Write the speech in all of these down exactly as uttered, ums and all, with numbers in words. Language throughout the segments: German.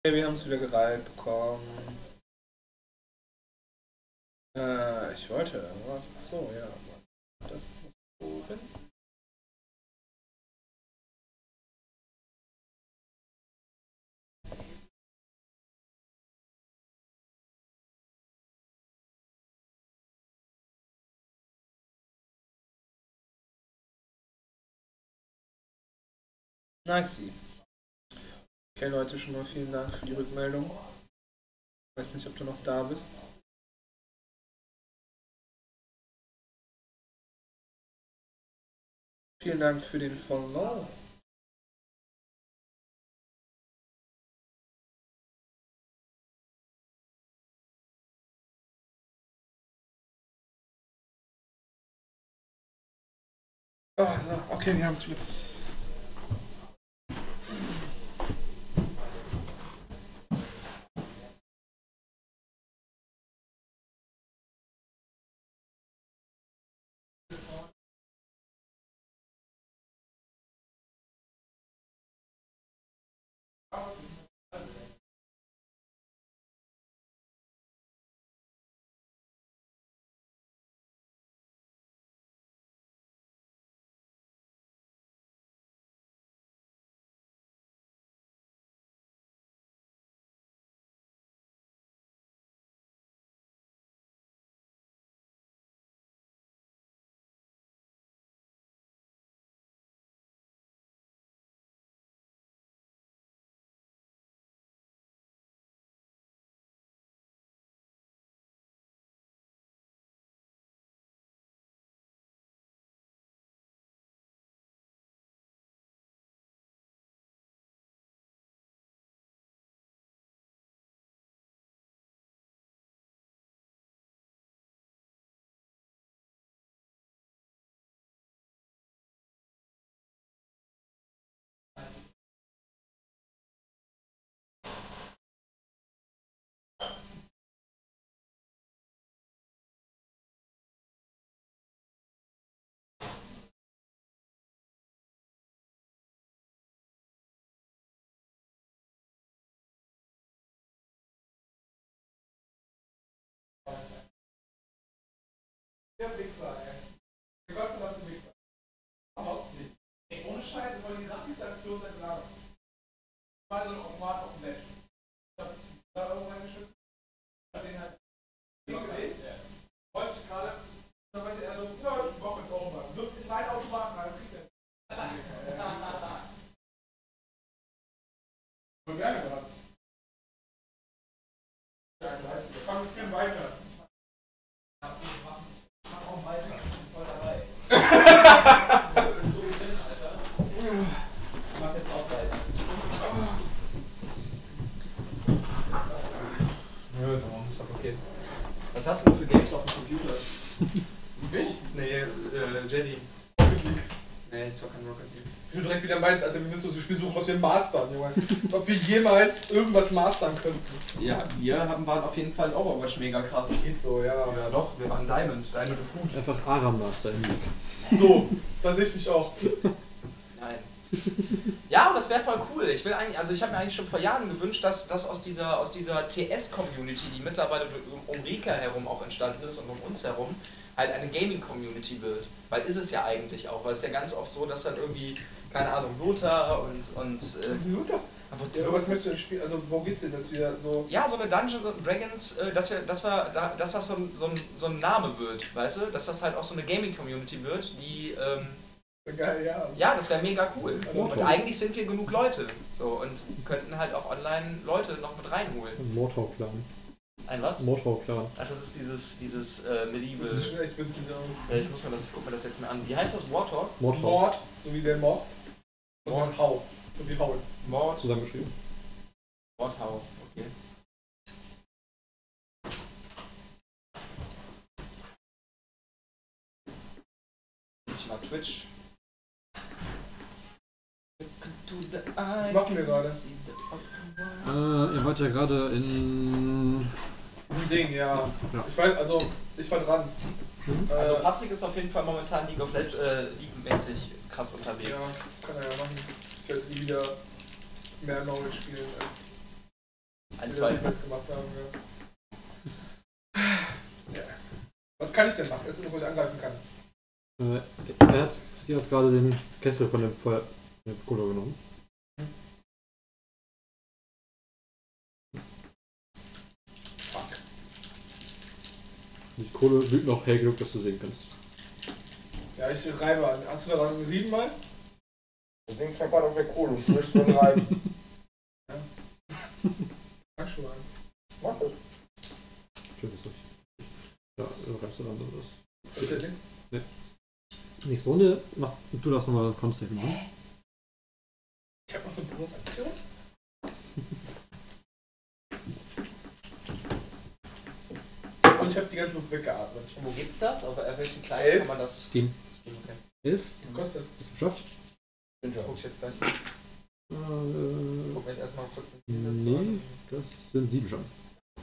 Okay, wir haben es wieder gereiht bekommen. Äh, ich wollte irgendwas. Achso, ja. Das muss oben. Nice. Okay, Leute, schon mal vielen Dank für die Rückmeldung. Ich weiß nicht, ob du noch da bist. Vielen Dank für den Follow. Oh, so. Okay, wir haben es wieder. Der Wichser, ey. Der gottverdammte Wichser. Überhaupt nicht. Ey, ohne Scheiße, voll die Gratis-Aktion seit langem. Ich war so ein Automat auf dem Match. Ich hab da irgendwo reingeschützt. Ich hab den halt. Okay? Ja. Wollte ich gerade. Dann meinte er so, ja, ich brauch jetzt auch mal. Wirft in meinen Automaten rein und kriegt den. Voll gerne gerade. Ja, gleich. Wir fangen das Spiel weiter. Ich mach jetzt auch weiter. Ja, ist doch okay. Was hast du für Games auf dem Computer? Ich? Nee, äh, Jedi. Rocket League. Nee, ich zock kein Rocket League. Wie du direkt wieder meinst, Alter, wir müssen so ein Spiel suchen, was wir mastern, Junge. Als ob wir jemals irgendwas mastern könnten. Ja, wir haben, waren auf jeden Fall in Overwatch mega krass. Geht so, ja. Ja doch, wir waren Diamond. Diamond ist gut. Einfach Aram Master im League. So, da sehe ich mich auch. Nein. Ja, aber das wäre voll cool. Ich will eigentlich, also ich habe mir eigentlich schon vor Jahren gewünscht, dass das aus dieser, aus dieser T S-Community, die mittlerweile um, um Rika herum auch entstanden ist und um uns herum, halt eine Gaming-Community wird. Weil ist es ja eigentlich auch, weil es ist ja ganz oft so, dass dann irgendwie, keine Ahnung, Lothar und... und äh, Lothar? Ja, aber was möchtest du denn spielen? Also wo geht's denn, dass wir so... Ja, so eine Dungeons and Dragons, äh, dass, wir, dass, wir, dass das so ein, so, ein, so ein Name wird, weißt du? Dass das halt auch so eine Gaming-Community wird, die... Ähm, Geil, ja. Ja, das wäre mega cool. Ja, und eigentlich sind wir genug Leute. So, und könnten halt auch online Leute noch mit reinholen. Ein Motor-Clan. Ein was? Motor-Clan. Ach, das ist dieses, dieses äh, Medieval. Das sieht schon echt witzig aus. Äh, ich muss mir das, ich guck mir das jetzt mal an. Wie heißt das? Warthog? Motor. Mord, so wie der Mord. Und Mord. dann Hau, so wie Haul. Mord. Zusammengeschrieben. Warthog, okay. Ich mal Twitch. Was machen wir gerade? Äh, ihr wart ja gerade in... Diesem Ding, ja. Ja. Ich weiß, also, ich war dran. Mhm. Äh, Also Patrick ist auf jeden Fall momentan League of Legends äh, League-mäßig krass unterwegs. Ja, das kann er ja machen. Ich werde nie wieder mehr LoL spielen als Ein, die zwei. das jetzt gemacht haben. Ja. Ja. Was kann ich denn machen? Ist das, was ich angreifen kann? Äh, er hat, sie hat gerade den Kessel von dem Feuer, dem Kohle genommen. Fuck. Die Kohle blüht noch hell genug, dass du sehen kannst. Ja, ich reibe an. Hast du da dran gerieben mal? Das Ding klappert auf der Kohle und möchte dann reiben. Fang schon an. Mach das. Schön ist euch. Ja, du reibst du dann das. Was ist das Ding? Nicht so eine, mach tu das nochmal konstant machen. Ich hab noch eine Bonusaktion. Und ich hab die ganze Luft weggeatmet. Und wo gibt's das? Auf, auf welchen kleinen Elf. kann man das? Steam. Steam, okay. elf. Was kostet Hast du geschafft? Guck ich jetzt gleich. Äh, Guck mir erstmal kurz in nee, das sind sieben schon.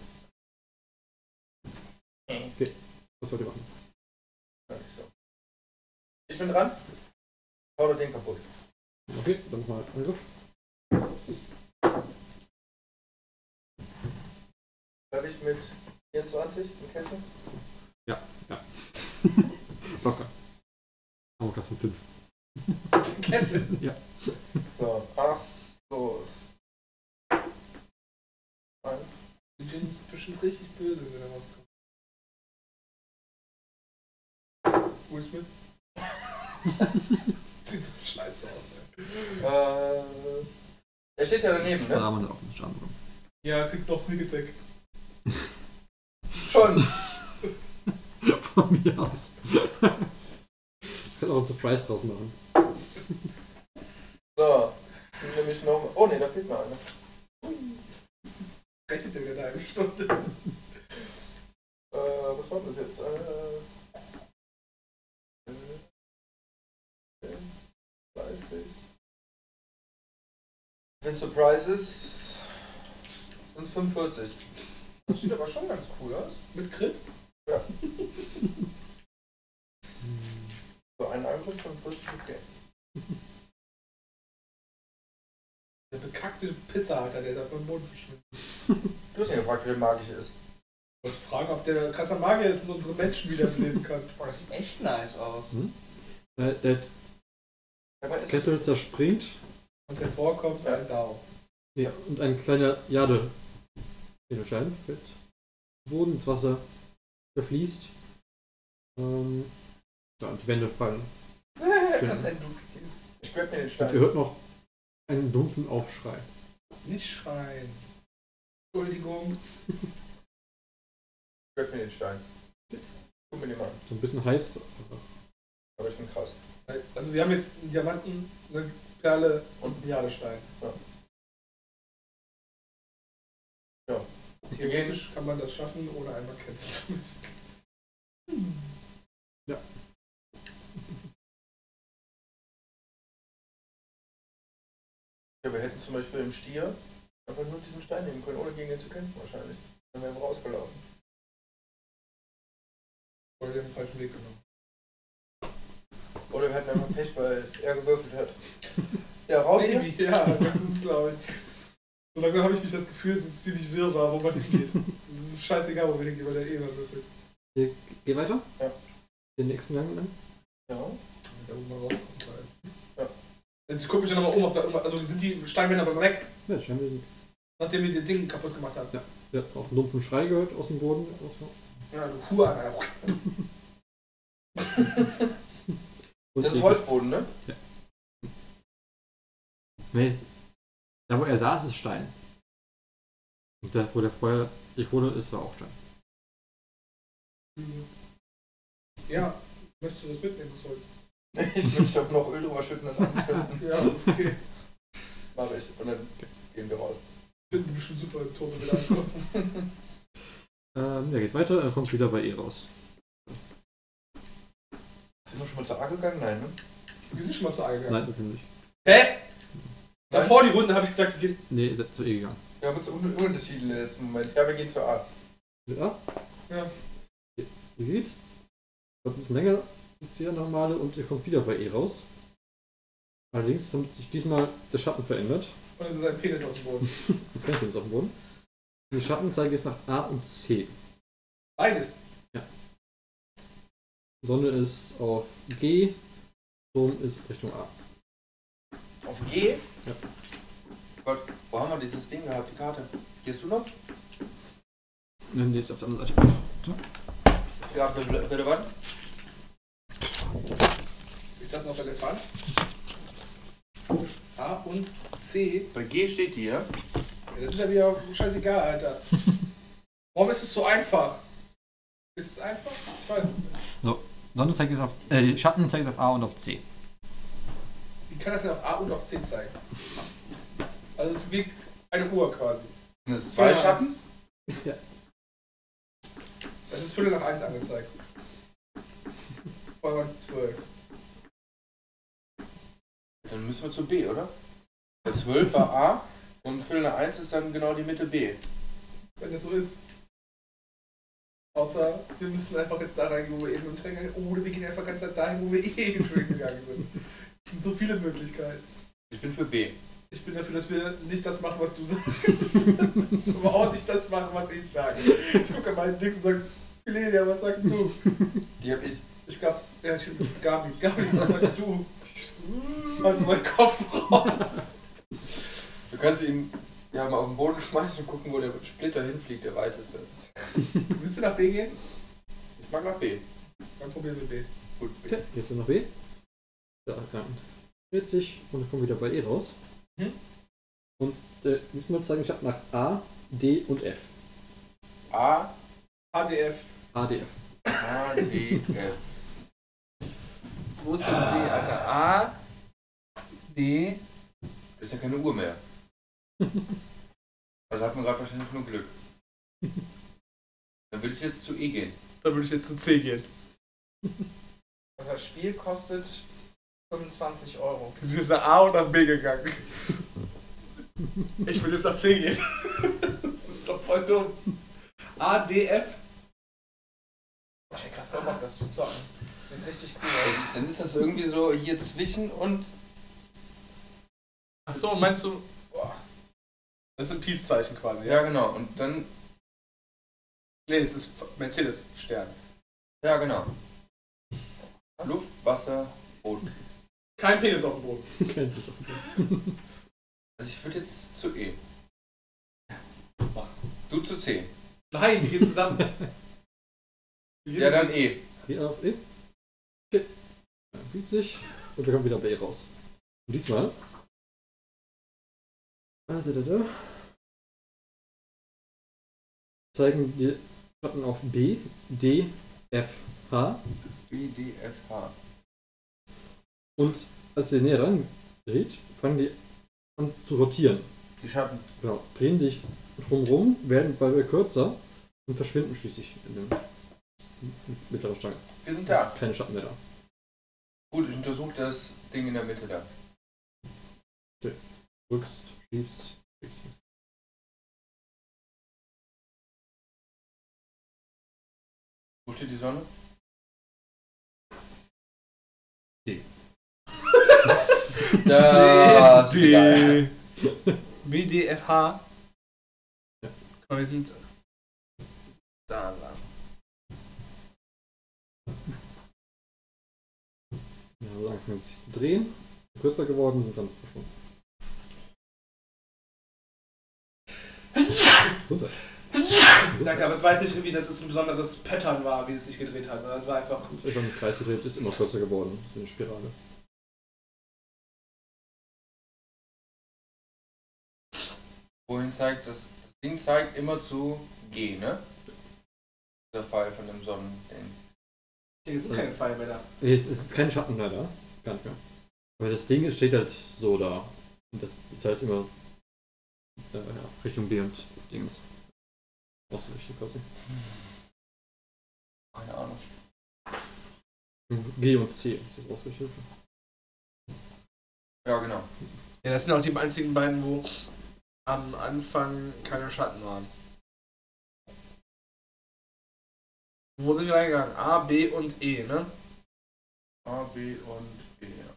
Okay, was wollt ihr machen? Ich bin dran. Hau das Ding kaputt. Okay, dann nochmal Angriff. Habe ich mit vierundzwanzig im Kessel? Ja, ja. Locker. Oh, das sind fünf. Kessel. Ja. So, acht, so. Ein. Die Jin ist bestimmt richtig böse, wenn er rauskommt. Will Smith. Sieht so scheiße aus, ey. Äh, er steht ja daneben, Da ne? haben wir auch einen Schaden bekommen. Ja, kriegt noch Sneak Attack. Schon. Von mir aus. Ich kann auch einen Surprise draus machen. So. Sind nämlich noch. Oh ne, da fehlt mir einer. Rechnet er wieder eine halbe Stunde. Äh, was war das jetzt? Äh, dreißig. Den Surprises sind fünfundvierzig. Das sieht aber schon ganz cool aus. Mit Crit? Ja. So, ein Angriff fünfundvierzig, okay. Der bekackte Pisser, Alter, der da vom Boden verschwindet. Du hast ja gefragt, wie magisch ist. Ich wollte fragen, ob der krasser Magier ist und unsere Menschen wiederbeleben kann. Boah, das sieht echt nice aus. Hm? Äh, der Sag mal, ist Kessel zerspringt. Und hervorkommt ein Dao. Ja, und ein kleiner Jade Edelstein fällt zu Boden, ins Wasser verfließt. Ähm, ja, und die Wände fallen. Schön. Kannst einen Duke killen. Ich grab mir den Und ihr Stein. hört noch einen dumpfen Aufschrei. Nicht schreien. Entschuldigung. Ich grab mir den Stein. Guck mir den mal an. So ein bisschen heiß. aber Aber ich bin krass. Also wir haben jetzt einen Diamanten, eine Perle und einen Jadestein. Ja. Ja. Theoretisch kann man das schaffen, ohne einmal kämpfen zu müssen. Ja. Ja, wir hätten zum Beispiel im Stier einfach nur diesen Stein nehmen können, ohne gegen ihn zu kämpfen wahrscheinlich. Dann wären wir rausgelaufen. Oder wir haben den falschen Weg genommen. Oder wir hatten einfach Pech, weil er gewürfelt hat. Ja, raus hier. Maybe, ja, das ist es, glaube ich. So langsam habe ich mich das Gefühl, es ist ziemlich wirrwarr, wo man hingeht. Es ist scheißegal, wo wir hingehen, weil der eh immer würfelt. Ihr geht weiter? Ja. Den nächsten Gang dann? Ja. Da wo man rauskommt, halt. Ja. Jetzt gucke ich dann nochmal um, ob da irgendwas. Also sind die Steinwände aber weg, Ja, scheinbar sind. nachdem wir die Dinge kaputt gemacht haben. Ja. Ihr habt auch einen dumpfen Schrei gehört aus dem Boden. Ja, du Huan. Und Das ist ihr- Holzboden, ne? Nee, da wo er saß, ist Stein. Und da wo der vorher die Kohle ist, war auch Stein. Ja, möchtest du das mitnehmen, das Holz? Ich möchte doch noch Öl drüber schütten und anzünden. Ja, okay. Mach ich. Und dann gehen wir raus. Finden die bestimmt super im Tor, wenn wir da ankommen. Ähm, er geht weiter, er kommt wieder bei ihr raus. Sind wir schon mal zur A gegangen? Nein, ne? Wir sind schon mal zu A gegangen. Nein, natürlich nicht. Hä? Davor die Runde habe ich gesagt, wir gehen. Nee, ihr seid zu ihr gegangen. Wir haben uns un unterschieden im letzten Moment. Ja, wir gehen zur A. Mit A? Ja. Ihr geht. Wird ein bisschen länger als die anderen Male und ihr kommt wieder bei ihr raus. Allerdings hat sich diesmal der Schatten verändert. Und es ist ein Penis auf dem Boden. Jetzt rennt ihr jetzt auf dem Boden. Die Schattenanzeige ist nach A und C. Beides. Sonne ist auf G, Turm ist Richtung A. Auf G? Ja. Gott, wo haben wir dieses Ding gehabt, die Karte? Gehst du noch? Nimm die jetzt auf der anderen Seite. So. Ist gerade rele relevant? Ist das noch relevant? A und C. Bei G steht die, ja? Ja, das ist ja wieder scheißegal, Alter. Warum ist es so einfach? Ist es einfach? Ich weiß es nicht. So, Sonnenanzeige ist auf, äh, die Schattenanzeige ist auf A und auf C. Wie kann das denn auf A und auf C zeigen? Also es wiegt eine Uhr quasi. Das ist zwei Viertel nach Schatten? Ja. Das ist Viertel nach eins angezeigt. Vorher waren es zwölf. Dann müssen wir zu B, oder? Bei zwölf war A und Viertel nach eins ist dann genau die Mitte B. Wenn das so ist. Außer wir müssen einfach jetzt da reingehen, wo wir eben im Train gegangen sind. Oder wir gehen einfach ganz Zeit dahin, wo wir eh im Train gegangen sind. Es sind so viele Möglichkeiten. Ich bin für B. Ich bin dafür, dass wir nicht das machen, was du sagst. Aber auch nicht das machen, was ich sage. Ich gucke an meinen Dings und sage, Philelia, was sagst du? Die hab ich. Ich glaube, ja, ich Gabi, Gabi, was sagst du? Als mein Kopf so raus. Du kannst ihn ja mal auf den Boden schmeißen und gucken, wo der Splitter hinfliegt, der weiteste. Willst du nach B gehen? Ich mag nach B. Dann probieren wir B. Gut, B. Okay, jetzt noch B. Da kann vierzig und dann kommen wir wieder bei E raus. Hm? Und äh, diesmal zeigen ich nach A, D und F. A, A D F. A, D, F. A, D, F. Wo ist denn D, Alter? A, D. Das ist ja keine Uhr mehr. Also hat man gerade wahrscheinlich nur Glück. Dann würde ich jetzt zu E gehen. Dann würde ich jetzt zu C gehen. Also das Spiel kostet fünfundzwanzig Euro. Du bist nach A und nach B gegangen. Ich will jetzt nach C gehen. Das ist doch voll dumm. A, D, F. Ich hätte gerade voll Bock, das zu zocken. Sieht richtig cool aus. Dann ist das irgendwie so hier zwischen und. Achso, meinst du. Boah. Das ist ein Peace-Zeichen quasi, Ja, genau. Und dann. Nee, es ist Mercedes-Stern. Ja, genau. Was? Luft, Wasser, Boden. Kein Penis auf dem Boden. Kein Problem. Also ich würde jetzt zu E. Mach. Du zu C. Nein, wir gehen zusammen. Wir gehen Ja, dann E. E auf E. Okay. Dann vierzig und dann kommt wieder B raus. Und diesmal. Ah, da, da, da. Zeigen die Schatten auf B, D, F, H. B, D, F, H. Und als ihr näher ran dreht, fangen die an zu rotieren. Die Schatten. Genau. Drehen sich drumherum, werden bei kürzer und verschwinden schließlich in der mittleren Stange. Wir sind da. Keine Schatten mehr da. Gut, ich untersuche das Ding in der Mitte da. Drückst, schiebst. Wo steht die Sonne? D. Das ist egal. B, D, F, H. Ja. Guck mal, wir sind da lang. Ja, so angefangen sich zu drehen, sind kürzer geworden, sind dann verschwunden. Gesundheit. Danke, aber es weiß nicht irgendwie, dass es ein besonderes Pattern war, wie es sich gedreht hat. Es war einfach. Ist einfach im Kreis gedreht, ist immer kürzer geworden, so eine Spirale. Wohin zeigt das? Das Ding zeigt immer zu G, ne? Der Pfeil von dem Sonnending. Hier sind keine Pfeile mehr da. Nee, es es ist kein Schatten mehr da, gar nicht mehr. Aber das Ding steht halt so da. Und das ist halt immer äh, ja, Richtung B und Dings. Ausgerichtet quasi. Keine Ahnung. G und C ist das ausgerichtet. Ja, genau. Ja, das sind auch die einzigen beiden, wo am Anfang keine Schatten waren. Wo sind wir reingegangen? A, B und E, ne? A, B und E, ja.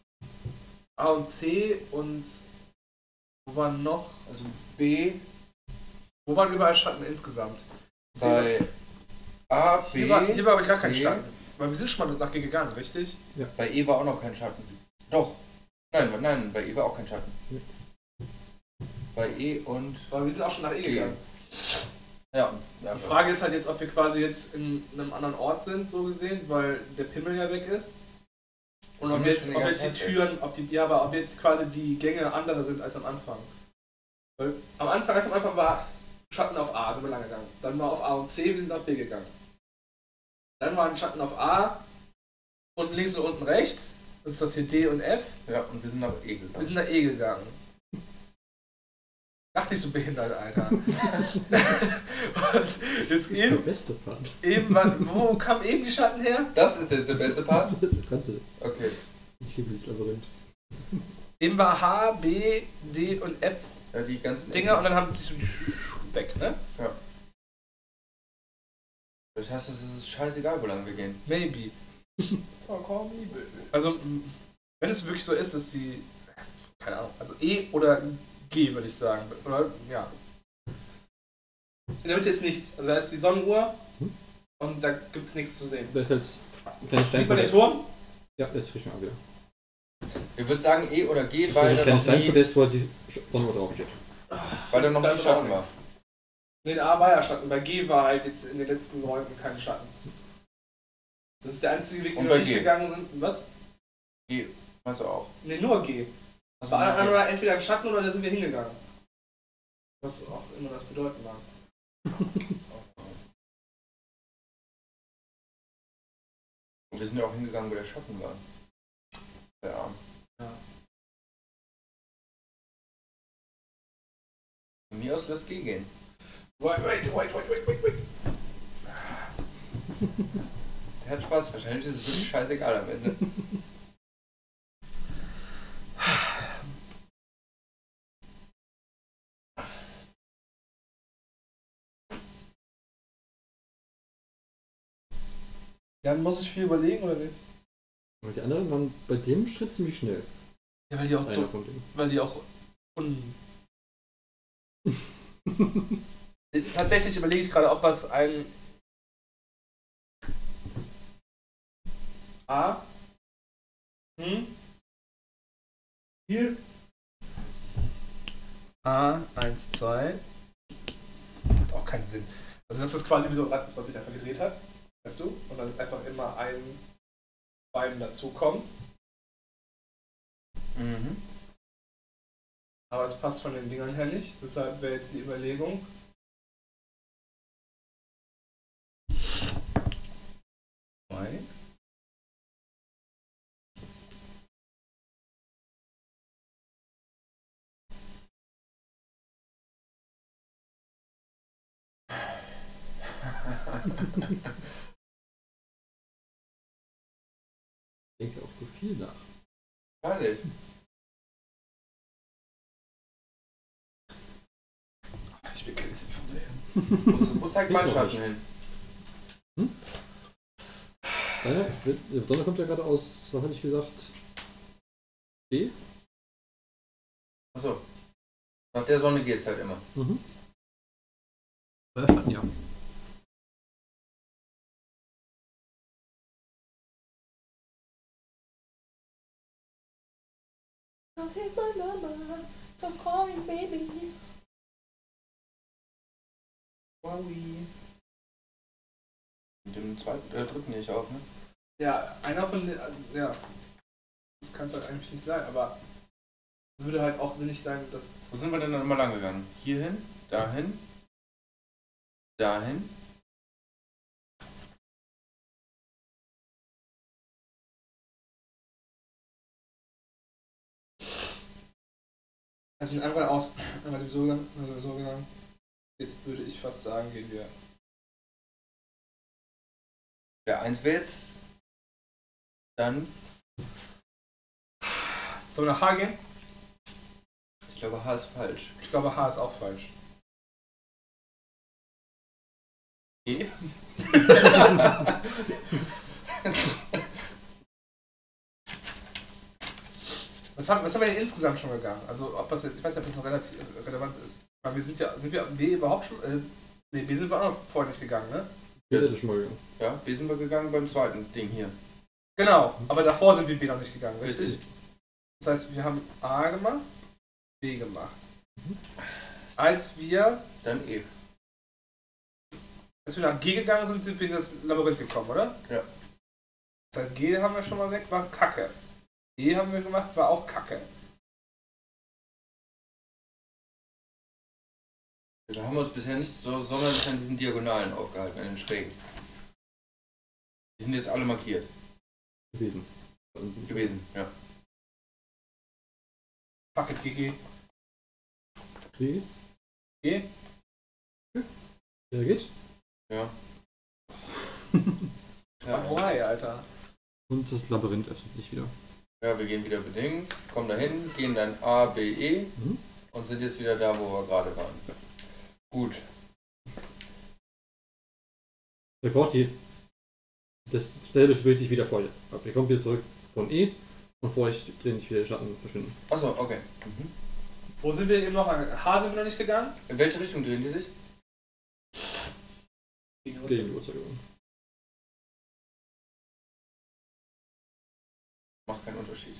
A und C und wo war noch? Also B, Wo waren überall Schatten insgesamt? Bei A, B, Hier war, hier war aber gar kein C. Schatten. Weil wir sind schon mal nach G gegangen, richtig? Bei E war auch noch kein Schatten. Doch. Nein, nein, bei E war auch kein Schatten. Bei E und... Aber wir sind auch schon nach E G. gegangen. Ja. ja. Die Frage ist halt jetzt, ob wir quasi jetzt in einem anderen Ort sind, so gesehen, weil der Pimmel ja weg ist. Und ob Pimmel jetzt, ist schon ob die jetzt die ganze Zeit Türen, ob die, ja, aber ob jetzt quasi die Gänge andere sind als am Anfang. Weil am Anfang, ganz am Anfang war Schatten auf A, sind wir lang gegangen. Dann war auf A und C, wir sind nach B gegangen. Dann waren Schatten auf A, unten links und unten rechts. Das ist das hier D und F. Ja, und wir sind nach E gegangen. Wir sind nach E gegangen. Ach, nicht so behindert, Alter. Und jetzt Das ist eben, der beste Part. eben war, wo kam eben die Schatten her? Das ist jetzt der beste Part? Das Ganze. Okay. Ich liebe dieses Labyrinth. Eben war H, B, D und F Ja, die ganzen Dinger und dann haben sie sich so weg, ne? Ja. Das heißt, es ist scheißegal, wo lang wir gehen. Maybe. Also, m, wenn es wirklich so ist, dass die, keine Ahnung, also E oder G, würde ich sagen. Oder, ja. In der Mitte ist nichts. Also da ist die Sonnenuhr Hm? und da gibt es nichts zu sehen. Da ist halt ein kleiner Stein. Sieht man den Turm? Ja, das ist frisch mal wieder. Ich würde sagen E oder G, Weil weil ein da kleines noch nie, Steinpodest, wo die Sonne draufsteht. weil da noch Das nie ist auch Schatten nichts. war. Ne, der A war ja Schatten. Bei G war halt jetzt in den letzten Räumen kein Schatten. Das ist der einzige Weg, den Und wir bei nicht G? gegangen sind. Was? G, meinst du auch? Ne, nur G. Also Bei anderen G. war entweder ein Schatten oder da sind wir hingegangen. Was auch immer das bedeuten mag. Und wir sind ja auch hingegangen, wo der Schatten war. Der Arm. Ja. Von mir aus lass G gehen. Wait, wait, wait, wait, wait, wait, wait. Der hat Spaß, wahrscheinlich ist es wirklich scheißegal am Ende. Dann muss ich viel überlegen, oder nicht? Aber die anderen waren bei dem Schritt ziemlich schnell. Ja, weil die auch, Einer dumm, von denen. weil die auch un... Tatsächlich überlege ich gerade, ob was ein A, hm, hier, A, eins, zwei, hat auch keinen Sinn. Also das ist quasi wie so ein Rad, ist, was sich einfach gedreht hat, weißt du, und dann einfach immer ein Bein dazu kommt. Mhm. Aber es passt von den Dingern her nicht, deshalb wäre jetzt die Überlegung. Zwei. Ich denke auch zu viel nach. Herrlich. Ich bin kein von der. Wo, wo zeigt mein Ich auch Schatten hin? Deiner, die Sonne kommt ja gerade aus, was hatte ich gesagt? B? Achso. Nach der Sonne geht's halt immer. Mhm. Ja. Here's my mama, so call me baby. Wowie. Mit dem zweiten, äh, dritten nicht auf, ne? Ja, einer von den. Ja. Das kann es halt eigentlich nicht sein, aber es würde halt auch sinnig sein, dass. Wo sind wir denn dann immer lang gegangen? Hierhin, dahin, dahin. Also in einmal aus. Einmal sowieso gegangen. einmal sowieso gegangen. Jetzt würde ich fast sagen, gehen wir. Ja, eins wäre jetzt. Dann. Sollen wir nach H gehen? Ich glaube, H ist falsch. Ich glaube, H ist auch falsch. E? Was haben, was haben wir denn insgesamt schon gegangen? Also ob das jetzt, ich weiß nicht, ob das noch relativ relevant ist. Aber wir sind ja, sind wir B überhaupt schon, äh, ne, B sind wir auch noch vorher nicht gegangen, ne? Ja, das ist schon mal gegangen. Ja, B sind wir gegangen beim zweiten Ding hier. Genau, aber davor sind wir B noch nicht gegangen, richtig? Richtig. Das heißt, wir haben A gemacht, B gemacht. Als wir, Dann E. als wir nach G gegangen sind, sind wir in das Labyrinth gekommen, oder? Ja. Das heißt, G haben wir schon mal weg, war Kacke. E haben wir gemacht, war auch Kacke. Da haben wir uns bisher nicht so sonderlich an diesen Diagonalen aufgehalten, an den Schrägen. Die sind jetzt alle markiert Gewesen. gewesen, ja. Fuck it, G G. Wie? G? Der geht. Ja. Ja. Ja, Why, Alter? Und das Labyrinth öffnet sich wieder. ja, wir gehen wieder bedingt, kommen dahin, gehen dann A, B, E Mhm. und sind jetzt wieder da, wo wir gerade waren. Gut. Der braucht die. Das Stelle spielt sich wieder vor euch ab. Ihr kommt wieder zurück von E und vor euch drehen sich wieder die Schatten und verschwinden. Achso, okay. Mhm. Wo sind wir eben noch? An H sind wir noch nicht gegangen? In welche Richtung drehen die sich? Gegen Gegen die Uhrzeit gegangen. Macht keinen Unterschied.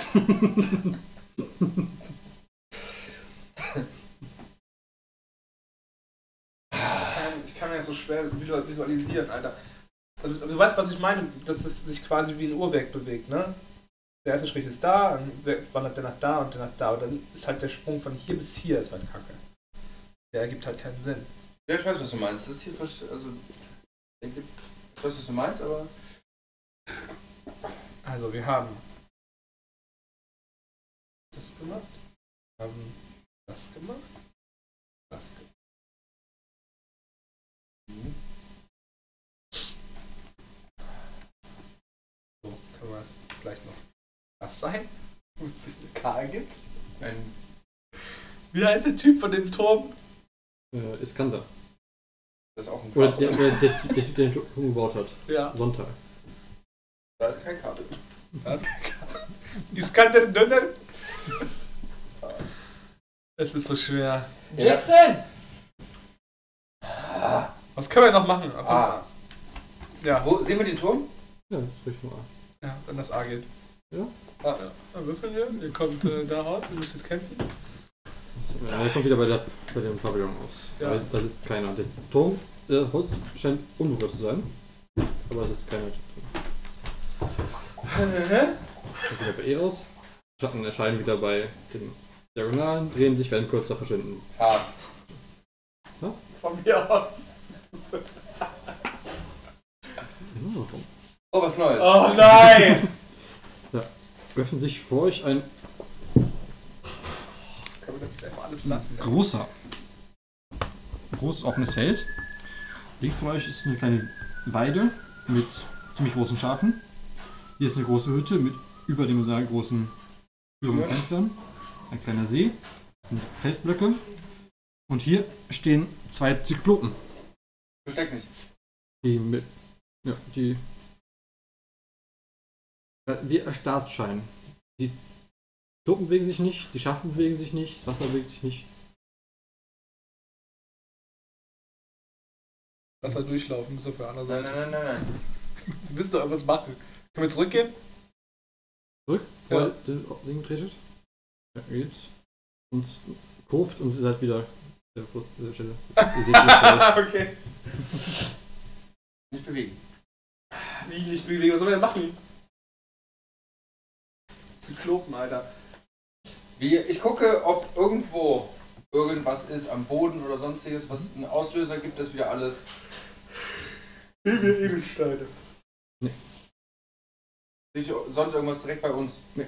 Ich kann, ich kann mir das so schwer visualisieren, Alter. Also, du weißt, was ich meine, dass es sich quasi wie ein Uhrwerk bewegt, ne? Der erste Strich ist da, dann wandert der nach da und der nach da. Und dann ist halt der Sprung von hier bis hier ist halt kacke. Der ergibt halt keinen Sinn. Ja, ich weiß, was du meinst. Das ist hier fast, also, ich weiß, was du meinst, aber Also, wir haben das gemacht, haben das gemacht, das gemacht. mhm. So, kann man es vielleicht noch das sein, womit sich eine K ergibt. ein Wie heißt der Typ von dem Turm? Äh, Iskander. Das ist auch ein Oder Karte. der, der, der, der Typ, der den Turm gebaut hat. Ja, Sonntag. Da ist keine Karte. das ist kein der Döner. Es ist so schwer. Jackson! Was können wir noch machen? Ah. Ja, Wo sehen wir den Turm? Ja, das ist richtig mal. ja, wenn das A geht. Ja? Ah, ja. Dann würfeln wir. Ihr kommt äh, da raus, ihr müsst jetzt kämpfen. Das, ja, er kommt wieder bei, der, bei dem Pavillon aus. Ja. Weil das ist keiner. Der Turm, der Holz scheint unberührt zu sein. Aber es ist keiner. Kommt wieder bei E aus. Schatten erscheinen wieder bei den Diagonalen, drehen sich, werden kürzer, verschwinden. Ah. Von mir aus. Ja, Oh, was Neues. Oh nein! öffnet sich vor euch ein Können wir das jetzt einfach alles lassen? Ne? großer, großes offenes Feld. Links von euch ist eine kleine Weide mit ziemlich großen Schafen. Hier ist eine große Hütte mit überdimensional großen jungen Fenstern. Ein kleiner See. Das sind Felsblöcke. Und hier stehen zwei Zyklopen. Versteck nicht. Die mit. Ja, die. äh, Wie erstarrt scheinen. Die Zyklopen bewegen sich nicht, die Schafen bewegen sich nicht, das Wasser bewegt sich nicht. Lass mal durchlaufen, bis auf der anderen Nein, Seite. nein, nein, nein, nein. Wir müssen doch irgendwas machen. Können wir zurückgehen? Zurück, Ja. vor den Ding tretet. Ja, geht's. Und kurft und ihr seid wieder der der Stelle. Ihr seht ihr Okay. Nicht bewegen. Wie nicht bewegen? Was sollen wir denn machen? Zyklopen, Alter. Wie, ich gucke, ob irgendwo irgendwas ist am Boden oder sonstiges, was einen Auslöser gibt, dass wieder alles. Nehmen wir Edelsteine. Sich sonst irgendwas direkt bei uns. Nee.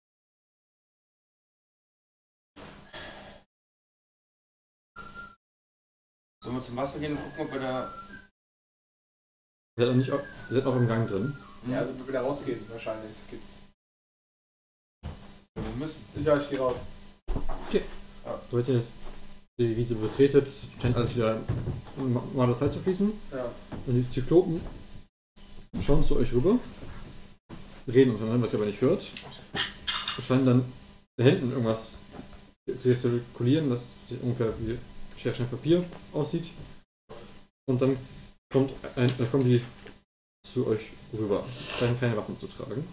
Sollen wir zum Wasser gehen und gucken, ob wir da. seid noch nicht, ihr seid noch im Gang drin. Ja, also wenn wir wieder rausgehen, wahrscheinlich gibt's. Wir müssen. Ja, ich gehe raus. Sobald ihr die Wiese betretet, scheint alles wieder mal das Zeit zu fließen. Ja. Und die Zyklopen schauen zu euch rüber, reden untereinander, was ihr aber nicht hört. Scheinen dann da hinten irgendwas zu gestikulieren, dass es ungefähr wie Schere, Stein, Papier aussieht. Und dann kommt, ein, dann kommen die zu euch rüber. Scheinen keine Waffen zu tragen.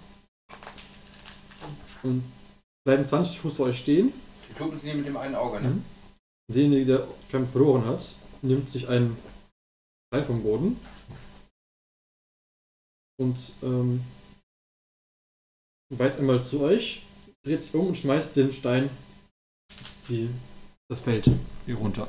Und bleiben zwanzig Fuß vor euch stehen. Die Klupen sind die mit dem einen Auge, ne? Mhm. Derjenige, der scheinbar verloren hat, nimmt sich einen Stein vom Boden und ähm, weist einmal zu euch, dreht sich um und schmeißt den Stein die, das Feld hier runter.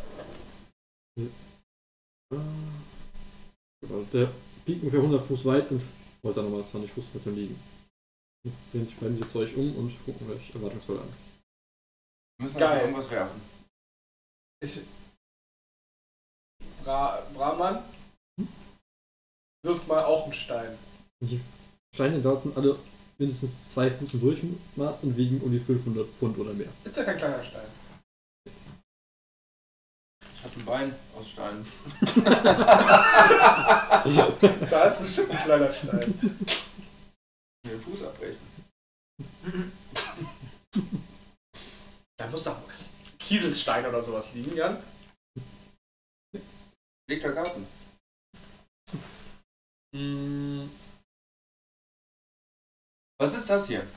Der fliegt ungefähr hundert Fuß weit und wollte dann nochmal zwanzig Fuß mit dem liegen. Jetzt drehen sich beide zu euch um und gucken euch erwartungsvoll an. Wir müssen Geil. uns irgendwas werfen. Ich. Bra Brahman? Wirf mal auch einen Stein. Die Steine dort sind alle mindestens zwei Fuß im Durchmaß und wiegen um die fünfhundert Pfund oder mehr. Ist ja kein kleiner Stein. Ich hab ein Bein aus Stein. Da ist bestimmt ein kleiner Stein. Mir den Fuß abbrechen. Da muss doch Kieselstein oder sowas liegen, Jan. Liegt der Garten. Hm. Was ist das hier?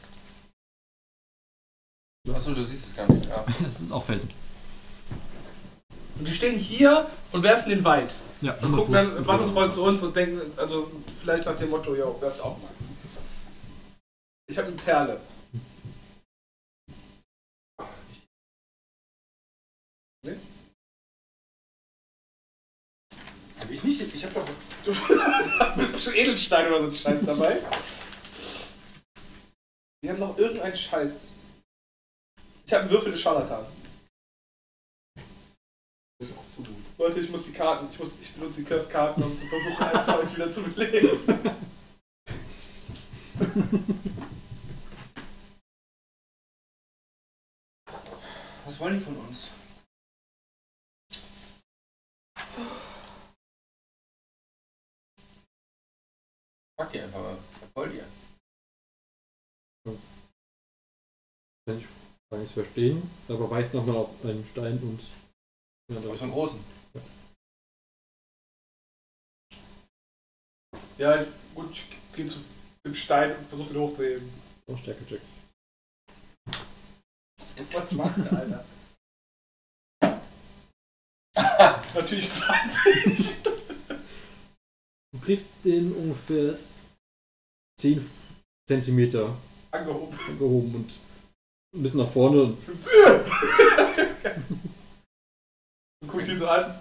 Was? Achso, du siehst es gar nicht. Ja. Das sind auch Felsen. Und die stehen hier und werfen den weit. Ja, Und gucken dann wartungsvoll zu uns und denken, also vielleicht nach dem Motto, jo, werft auch mal. Ich habe eine Perle. Nicht? Hab ich nicht. Ich hab doch. Du hast schon Edelstein oder so ein Scheiß dabei. Wir haben noch irgendeinen Scheiß. Ich habe einen Würfel des Scharlatans. Das ist auch zu gut. Leute, ich muss die Karten, ich, muss, ich benutze die Curse-Karten, um zu versuchen, einfach euch wieder zu beleben. Was wollen die von uns? Frag die einfach mal. Was wollt ihr? Kann ich gar nicht verstehen, aber weist nochmal auf einen Stein und. Ja, Auf so einen großen. Ja, ich, gut, ich gehe zu dem Stein und versuche den hochzuheben. auch Stärke-Check. Das ist was machen, Alter. Natürlich zwanzig. Du kriegst den ungefähr zehn Zentimeter Angehoben. angehoben und ein bisschen nach vorne. Und Dann guck ich die so an.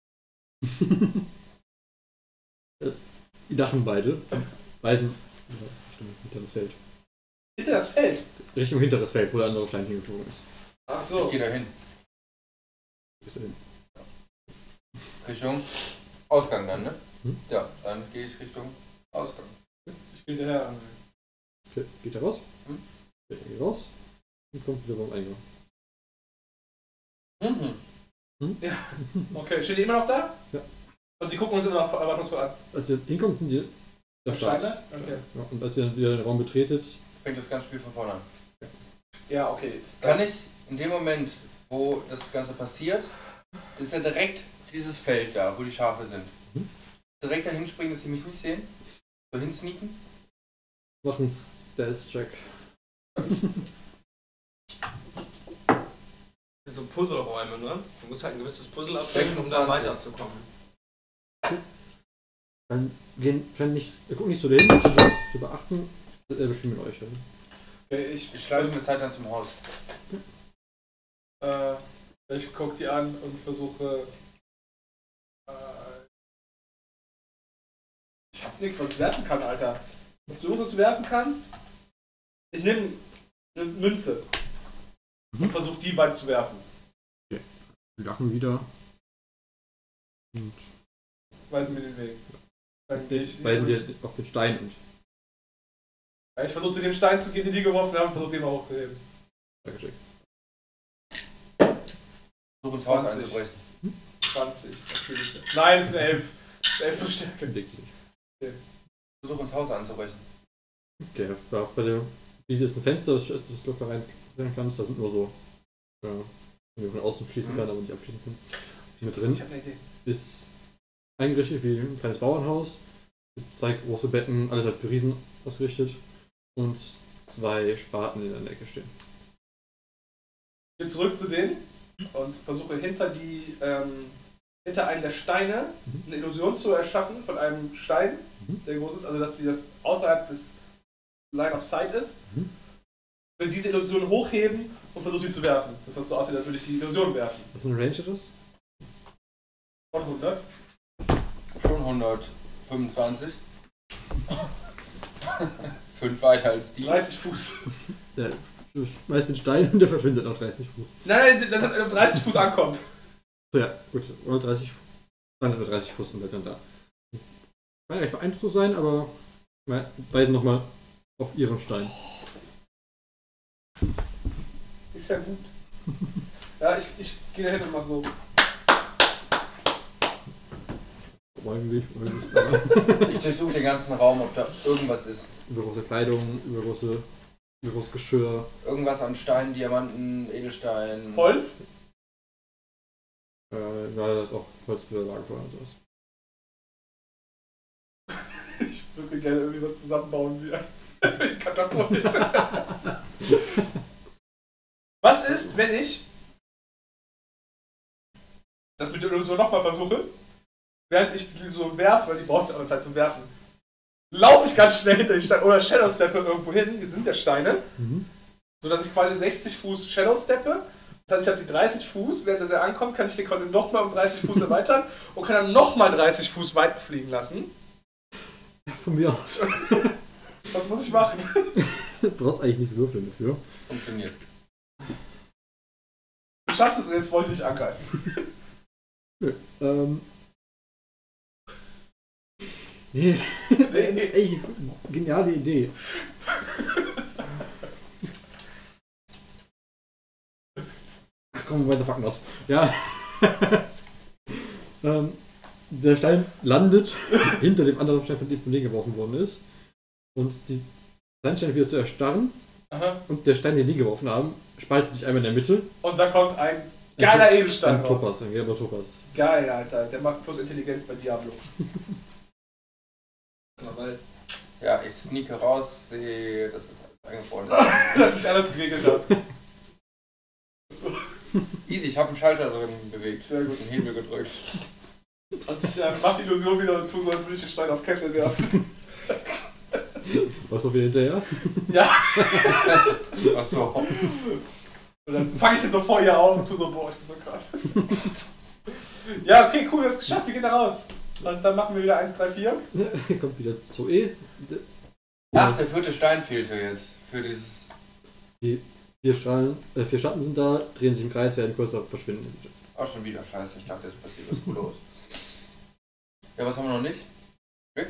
die lachen beide und weisen ja, Richtung hinteres Feld. Hinter das Feld. Richtung hinteres Feld, wo der andere Stein hingeflogen ist. Ach Ich so. geh da hin. Bis dahin. Richtung Ausgang dann, ne? Hm? Ja, dann gehe ich Richtung Ausgang. Ich gehe hinterher an. Okay, geht er raus? Hm? Okay, er geht raus und kommt wieder beim Eingang. Mhm. Okay, stehen die immer noch da? Ja. Und die gucken uns immer noch erwartungsvoll an. Als ihr hinkommt, sind sie da stark. Steine? Okay. Ja, und als ihr dann wieder den Raum betretet, Fängt das ganze Spiel von vorne an. Ja, okay. Kann ich in dem Moment, wo das Ganze passiert, ist ja direkt dieses Feld da, wo die Schafe sind. Mhm. Direkt dahin springen, dass sie mich nicht sehen? So hinsneaken? machen Stealth-Check. Das sind so Puzzleräume, ne? Du musst halt ein gewisses Puzzle abdecken, um dann sechsundzwanzig. weiterzukommen. Dann gehen, scheint nicht, wir gucken nicht zu denen, zu zu beachten, er bestimmt mit euch. Also. Okay, ich, Ich schleife eine Zeit dann zum Haus. äh, ich gucke die an und versuche. Äh, ich hab nichts, was ich werfen kann, Alter. Hast du irgendwas, was du werfen kannst? Ich nehme eine Münze Mhm. und versuche die weit zu werfen. Die lachen wieder. Und Weisen mir den Weg. Dann gehe ich. weisen sie auf den Stein und Ja, ich versuche zu dem Stein zu gehen, den die geworfen haben, und versuche den mal hochzuheben. Stärke-Check. Versuch ins Haus zwanzig. einzubrechen. zwanzig, natürlich. Nein, es ist eine elf. Das ist elf plus Stärke. Bewegt sich. Versuch ins Haus einzubrechen. Okay, da bei dem, wie ist ein Fenster, das du locker rein kannst, da sind nur so äh, die man von außen schließen Mhm. kann, aber nicht abschließen kann. Mit drin Ich habe eine Idee. ist eingerichtet wie ein kleines Bauernhaus. Mit zwei große Betten, alles halt für Riesen ausgerichtet. Und zwei Spaten, die in der Ecke stehen. Ich gehe zurück zu denen und versuche hinter die, ähm, hinter einen der Steine Mhm. eine Illusion zu erschaffen von einem Stein, Mhm. der groß ist, also dass die das außerhalb des Line of Sight ist. Mhm. Ich will diese Illusion hochheben und versuche sie zu werfen. Dass das so aussieht, als würde ich die Illusion werfen. Was für eine Range ist das? Von hundert. Schon hundertfünfundzwanzig. Fünf weiter als die. dreißig Fuß. Ja, du schmeißt den Stein und der verschwindet nach dreißig Fuß. Nein, nein, dass er auf dreißig Fuß ankommt. So, ja, gut. Oder dreißig, dann sind wir dreißig Fuß und dann da. Scheint recht beeindruckt zu sein, aber wir weisen nochmal auf ihren Stein. Ist ja gut. Ja, ich, ich gehe da hin und mach so. Beugen sich, beugen sich. aber Ich durchsuche den ganzen Raum, ob da irgendwas ist. Übergroße Kleidung, übergroße, übergroßes Geschirr. Irgendwas an Stein, Diamanten, Edelstein. Holz? Äh, ja, da ist auch Holz für Lagerfeuer und sowas. Ich würde mir gerne irgendwie was zusammenbauen wie ein Katapult. Was ist, wenn ich das mit der Illusion nochmal versuche, während ich die Illusion werfe, weil die braucht ja auch eine Zeit zum Werfen, laufe ich ganz schnell hinter den Stein oder Shadow Steppe irgendwo hin, hier sind ja Steine, Mhm. sodass ich quasi sechzig Fuß Shadow Steppe. Das heißt, ich habe die dreißig Fuß, während er ankommt, kann ich den quasi nochmal um dreißig Fuß erweitern und kann dann nochmal dreißig Fuß weit fliegen lassen. Ja, von mir aus. Was muss ich machen? Du brauchst eigentlich nichts würfeln dafür. Funktioniert. Du schaffst es und jetzt wollte ich angreifen. Nö. Ähm. Nee, das ist echt eine geniale Idee. Ach komm, why the fuck not? Ja. ähm, der Stein landet hinter dem anderen Stein, von dem von denen geworfen worden ist. Und die Steinsteine wieder zu erstarren. Aha. Und der Stein, den die geworfen haben, spaltet sich einmal in der Mitte. Und da kommt ein geiler Edelstein Ein raus. Topaz, ein gelber Topaz. Geil, Alter. Der macht plus Intelligenz bei Diablo. Was man weiß. Ja, ich sneake raus, sehe, dass das alles eingefroren ist. Dass ich alles geregelt habe. Easy, ich habe einen Schalter drin bewegt. Sehr gut. Den Hebel gedrückt. Und ich äh, mach die Illusion wieder und tu so, als würde ich den Stein auf Kessel werfen. Was noch wieder hinterher? Ja. Achso. Und dann fange ich den so vor ihr auf und tu so, boah, ich bin so krass. Ja, okay, cool, wir haben es geschafft, wir gehen da raus. Und dann machen wir wieder eins, drei, vier. Kommt wieder Zoe. Ach, der vierte Stein fehlte jetzt. Für dieses. Die vier Strahlen, äh, vier Schatten sind da, drehen sich im Kreis, werden kurz darauf verschwinden. Auch schon wieder scheiße. Ich dachte, jetzt passiert was Cooles. Ja, was haben wir noch nicht? Okay.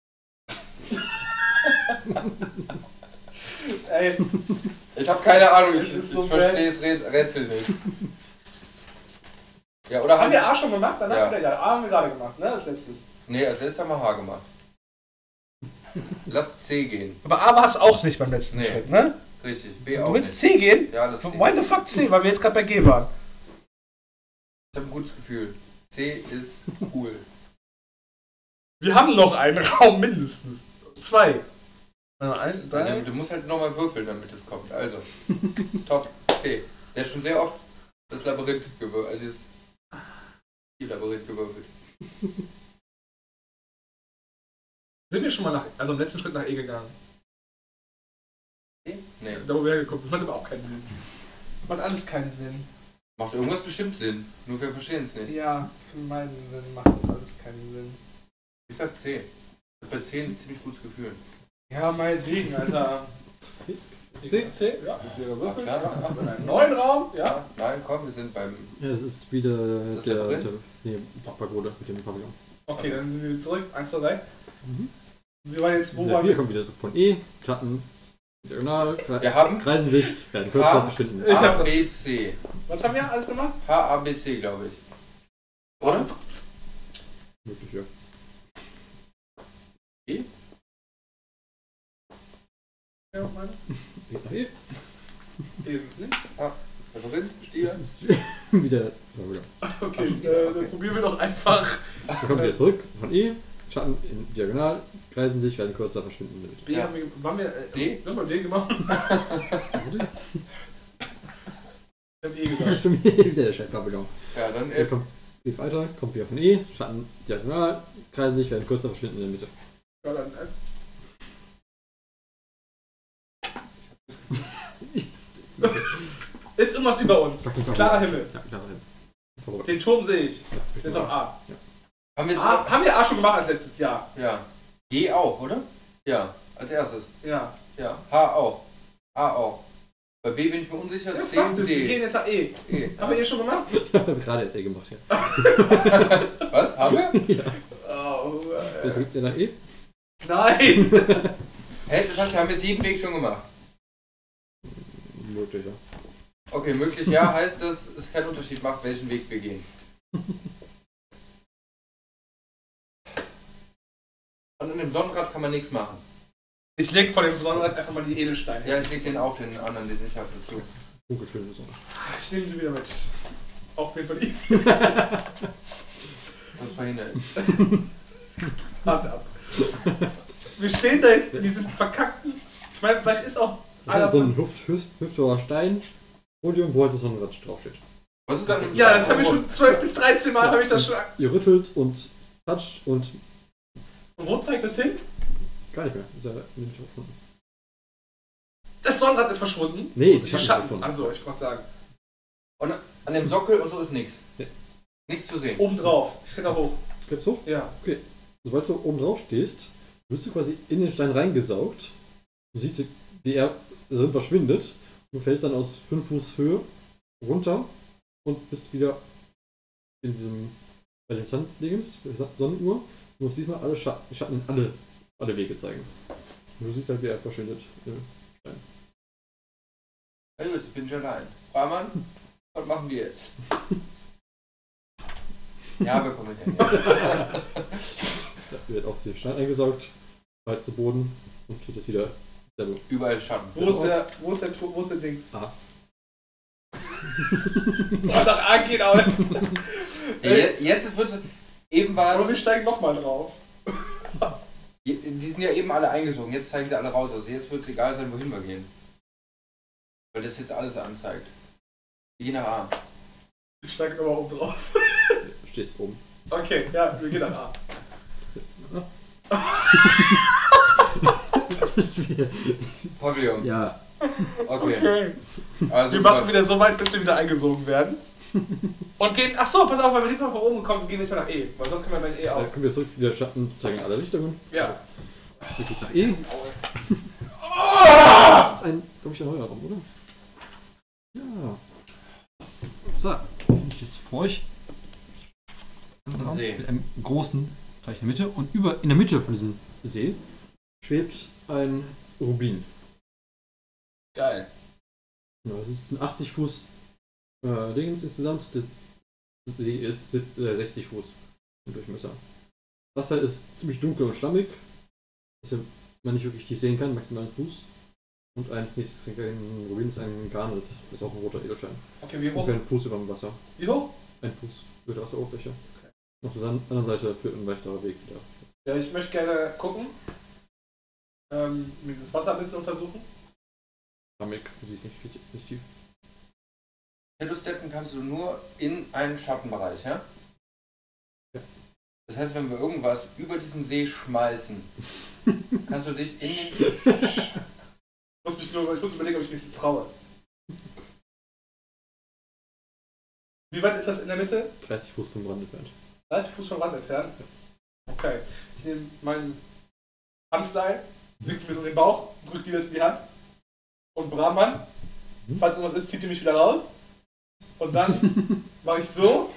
Ey, Ich habe keine Ahnung, ich, Das ist ich so verstehe das Rät- Rätsel nicht. Ja, oder haben haben wir A schon gemacht? Danach Ja. wieder? Ja, A haben wir gerade gemacht, ne? Als letztes. Nee, als letztes haben wir H gemacht. Lass C gehen. Aber A war es auch nicht beim letzten Nee. Schritt, ne? Richtig. B Du auch willst nicht. C gehen? Ja, lass C. Why the fuck C? Weil wir jetzt gerade bei G waren. Ich habe ein gutes Gefühl. C ist cool. Wir haben noch einen Raum mindestens. Zwei. Ein, Ja, du musst halt nochmal würfeln, damit es kommt. Also, Top C. Der hat schon sehr oft das Labyrinth gewürfelt. Also, das Labyrinth gewürfelt. Sind wir schon mal nach, also im letzten Schritt nach E gegangen? C? Nee. Da wo wir hergekommen sind. Das macht aber auch keinen Sinn. Das macht alles keinen Sinn. Macht irgendwas bestimmt Sinn. Nur wir verstehen es nicht. Ja, für meinen Sinn macht das alles keinen Sinn. Ich sag C. Ich hab bei C ein ziemlich gutes Gefühl. Ja, meinetwegen, Alter. C? C? Ja, mit ihrer Würfel. Ja, Ja, ja. in einem neuen Raum. Ja. Ja, nein, komm, wir sind beim. Ja, es ist wieder Das der, Labyrinth? der nee, Pagode mit dem Pavillon. Okay, dann sind wir wieder zurück. Eins, zwei, drei. Mhm. Wir waren jetzt, wo Dieser waren vier wir? kommt wieder so von E, Schatten, diagonal, kre Wir haben kreisen sich, werden kürzer, Ah. verschwinden. Ich hab A, das. B, C. Was haben wir alles gemacht? H, A, B, C, glaube ich. Oder? Möglich, ja. E? Ja, meine. Geht nach E. E ist es nicht. Ah. Favorit, Stier. Das ist wieder. Ja, wieder. Okay, Ach, äh, okay. dann probieren wir doch einfach. Da kommen wir wieder zurück von E. Schatten in diagonal, kreisen sich, werden kürzer, verschwinden in der Mitte. B Ja. haben wir, waren wir, äh, D? Wir haben wir D gemacht. Wir haben E gesagt. Stimmt, wieder der scheiß Papillon. Ja, dann E F. kommt geht weiter, kommt wieder von E. Schatten diagonal, kreisen sich, werden kürzer, verschwinden in der Mitte. Ja, dann F. Ist irgendwas über uns. Klarer Himmel. Ja, klarer Himmel. Den Turm sehe ich. Ja, Der ist auf A. Haben wir jetzt A. Haben wir A schon gemacht als letztes Jahr? Ja. G auch, oder? Ja, als erstes. Ja. Ja. H auch. A auch. Bei B bin ich mir unsicher. Ja, C, fuck das, wir D. gehen jetzt nach E. E. Haben wir E schon gemacht? Gerade erst E gemacht, ja. Was? Haben wir? ja. Oh, Wer äh. fliegt denn nach E? Nein! Hä? Das heißt, wir haben jetzt jeden Weg schon gemacht. Möglich, ja. Okay, möglich ja heißt, dass es keinen Unterschied macht, welchen Weg wir gehen. Und in dem Sonnenrad kann man nichts machen. Ich leg von dem Sonnenrad einfach mal die Edelsteine. Ja, ich leg den auch, den anderen, den ich habe, dazu. Dunkelschöne Sonne. Ich nehme sie wieder mit. Auch den von ihm. Das verhindert ich. Hand ab. Wir stehen da jetzt in diesem verkackten. Ich meine, vielleicht ist auch Das einer ist so von. ein Hüft, Hüft, hüfthoher Stein, Podium, wo halt das Sonnenrad draufsteht. Was ist dann? Ja, das habe ich schon zwölf bis dreizehn Mal, Ja, habe ich das und schon. Ihr rüttelt und toucht und Und wo zeigt das hin? gar nicht mehr. Ist ja in der Mitte verschwunden. Das Sonnenrad ist verschwunden. Nee, Die die Schatten Schatten. verschwunden. Also, ich wollte sagen. Und an dem Sockel und so ist nichts. Nee. Nichts zu sehen. Oben drauf. Ich stehe da hoch. Klettst hoch? Ja. Sobald du oben drauf stehst, wirst du quasi in den Stein reingesaugt. Du siehst, wie er drin verschwindet. Du fällst dann aus fünf Fuß Höhe runter und bist wieder in diesem, bei dem Sunlegens, bei der Sonnenuhr. Du musst diesmal alle Schatten, Schatten in alle, alle Wege zeigen. Und du siehst halt, wie er verschwindet. im Stein. Na gut, ich bin schon allein. Rahman, was machen wir jetzt? Ja, wir kommen hinterher. Da wird auch der Stein eingesaugt, weit zu Boden und geht es wieder selber. Überall Schatten. Wo ist der, wo ist der, wo ist der Dings? Ah. Soll nach A gehen, aber. Je- Jetzt wird es. Eben war Aber wir es. steigen nochmal drauf. Die sind ja eben alle eingesogen. Jetzt zeigen sie alle raus. Also jetzt wird es egal sein, wohin wir gehen. Weil das jetzt alles anzeigt. Wir gehen nach A. Ich steige immer oben drauf. Du stehst oben. Okay, ja, wir gehen nach A. Das ist wieder. Pavillon. Ja. Okay. Okay. Also Wir machen wieder so weit, bis wir wieder eingesogen werden. Und gehen. Ach so, pass auf, weil wir nicht mal von oben gekommen sind, gehen wir jetzt mal nach E. Weil sonst können wir bei E Da aus. kommen wir zurück, wieder Schatten zeigen in alle Richtungen. Ja. Wir gehen nach E. Das ist ein, glaube ich, ein neuer Raum, oder? Ja. Und zwar, ich ist vor euch ein Raum See. mit einem großen Teich in der Mitte und über, in der Mitte von diesem See schwebt ein Rubin. Geil. Ja, das ist ein achtzig Fuß äh, Dingens insgesamt. Der See ist äh, sechzig Fuß im Durchmesser. Das Wasser ist ziemlich dunkel und schlammig, dass man nicht wirklich tief sehen kann, maximal einen Fuß. Und ein nächstes Trinker in Rubin ist ein Garnet, das ist auch ein roter Edelstein. Okay, wie hoch? Ungefähr ein Fuß über dem Wasser. Wie hoch? Ein Fuß über der Wasseroberfläche. Auf der anderen Seite führt ein weiterer Weg wieder. Ja, ich möchte gerne gucken. Ähm, mir das Wasser ein bisschen untersuchen. Schlammig, du siehst nicht, viel- nicht tief. Shadowsteppen kannst du nur in einen Schattenbereich, ja? Ja. Das heißt, wenn wir irgendwas über diesen See schmeißen, kannst du dich in den. Ich muss, mich nur, ich muss überlegen, ob ich mich jetzt traue. Wie weit ist das in der Mitte? dreißig Fuß vom Rand entfernt. dreißig Fuß vom Rand entfernt. Okay. Ich nehme mein Hanfseil, wickle mir um den Bauch, drücke dir das in die Hand. Und Brahman, Mhm. falls irgendwas ist, zieht ihr mich wieder raus. Und dann mache ich so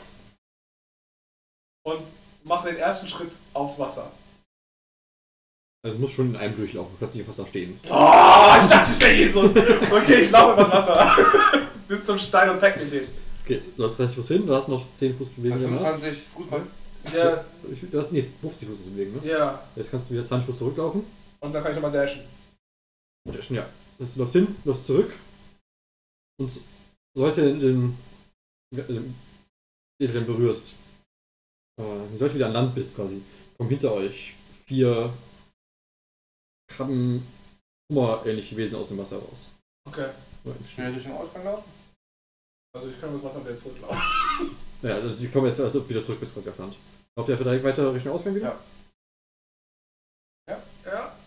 und mache den ersten Schritt aufs Wasser. Also du musst schon in einem durchlaufen, du kannst nicht fast da stehen. Oh, ich dachte, ich wäre Jesus. Okay, ich laufe übers Wasser. Bis zum Stein und pack mit den. Okay, du hast dreißig Fuß hin, du hast noch zehn Fuß Bewegung danach. fünfundzwanzig Fußball. Ja, Ich- Du hast, nee, fünfzig Fuß Bewegung, ne? ja. Jetzt kannst du wieder zwanzig Fuß zurücklaufen. Und dann kann ich nochmal dashen. Und ja, ja. Das, du läufst hin, läufst zurück und Sobald du den, den Edelstein berührst, äh, sobald du wieder an Land bist quasi, kommen hinter euch vier Krabben, Hummer-ähnliche Wesen aus dem Wasser raus. Okay. Schnell durch den Ausgang laufen? Also ich kann das Wasser wieder zurücklaufen. Ja, also die kommen jetzt, als ob du wieder zurück bist quasi auf Land. Lauft ihr direkt weiter Richtung Ausgang wieder? Ja. Ja.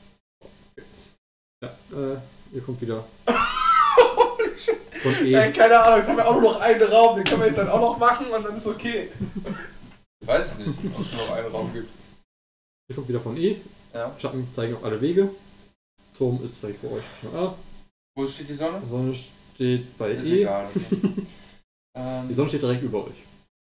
Ja, äh, ihr kommt wieder Holy shit. von E. Ey, keine Ahnung, jetzt haben wir auch nur noch einen Raum, den können wir jetzt dann auch noch machen und dann ist okay. Weiß ich nicht, ob es nur noch einen Raum gibt. Ihr kommt wieder von E. Ja. Schatten zeigen auf alle Wege. Turm ist direkt vor euch. Ah, Wo steht die Sonne? die Sonne steht bei Ist E. egal, okay. ähm, Die Sonne steht direkt über euch.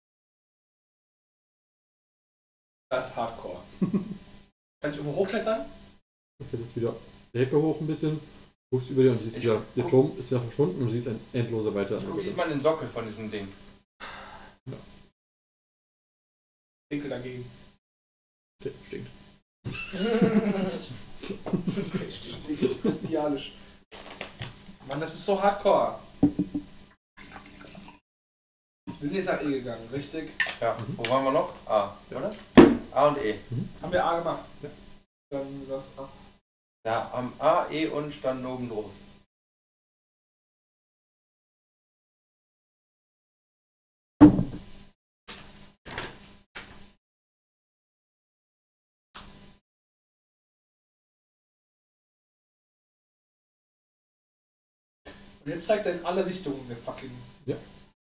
Das ist Hardcore. Kann ich irgendwo hochklettern? Du klettert wieder die Hecke hoch ein bisschen, guckst über dir und du siehst Ich wieder, der guck- Turm ist wieder verschwunden und du siehst ein endloser weiter. ich guck diesmal in den Sockel von diesem Ding. Winkel dagegen. Okay, stinkt. Stinkt bestialisch. Mann, das ist so hardcore. Wir sind jetzt nach E gegangen, richtig? Ja, wo waren wir noch? A, Ja. oder? A und E. Haben wir A gemacht? Ja. Dann was A. Ja, am A, E und standen oben drauf. Und jetzt zeigt er in alle Richtungen der fucking. Ja.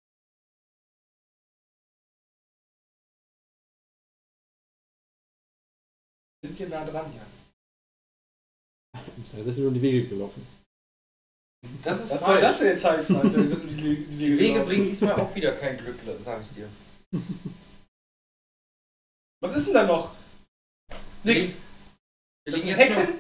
Sind wir nah dran, ja? Da sind wir nur die Wege gelaufen. Das ist Was soll falsch. das denn jetzt heißen, Alter? Wir sind die, die, die Die Wege gelaufen. bringen diesmal auch wieder kein Glück, sag ich dir. Was ist denn da noch? Nix. Wir Das liegen sind jetzt Hecken.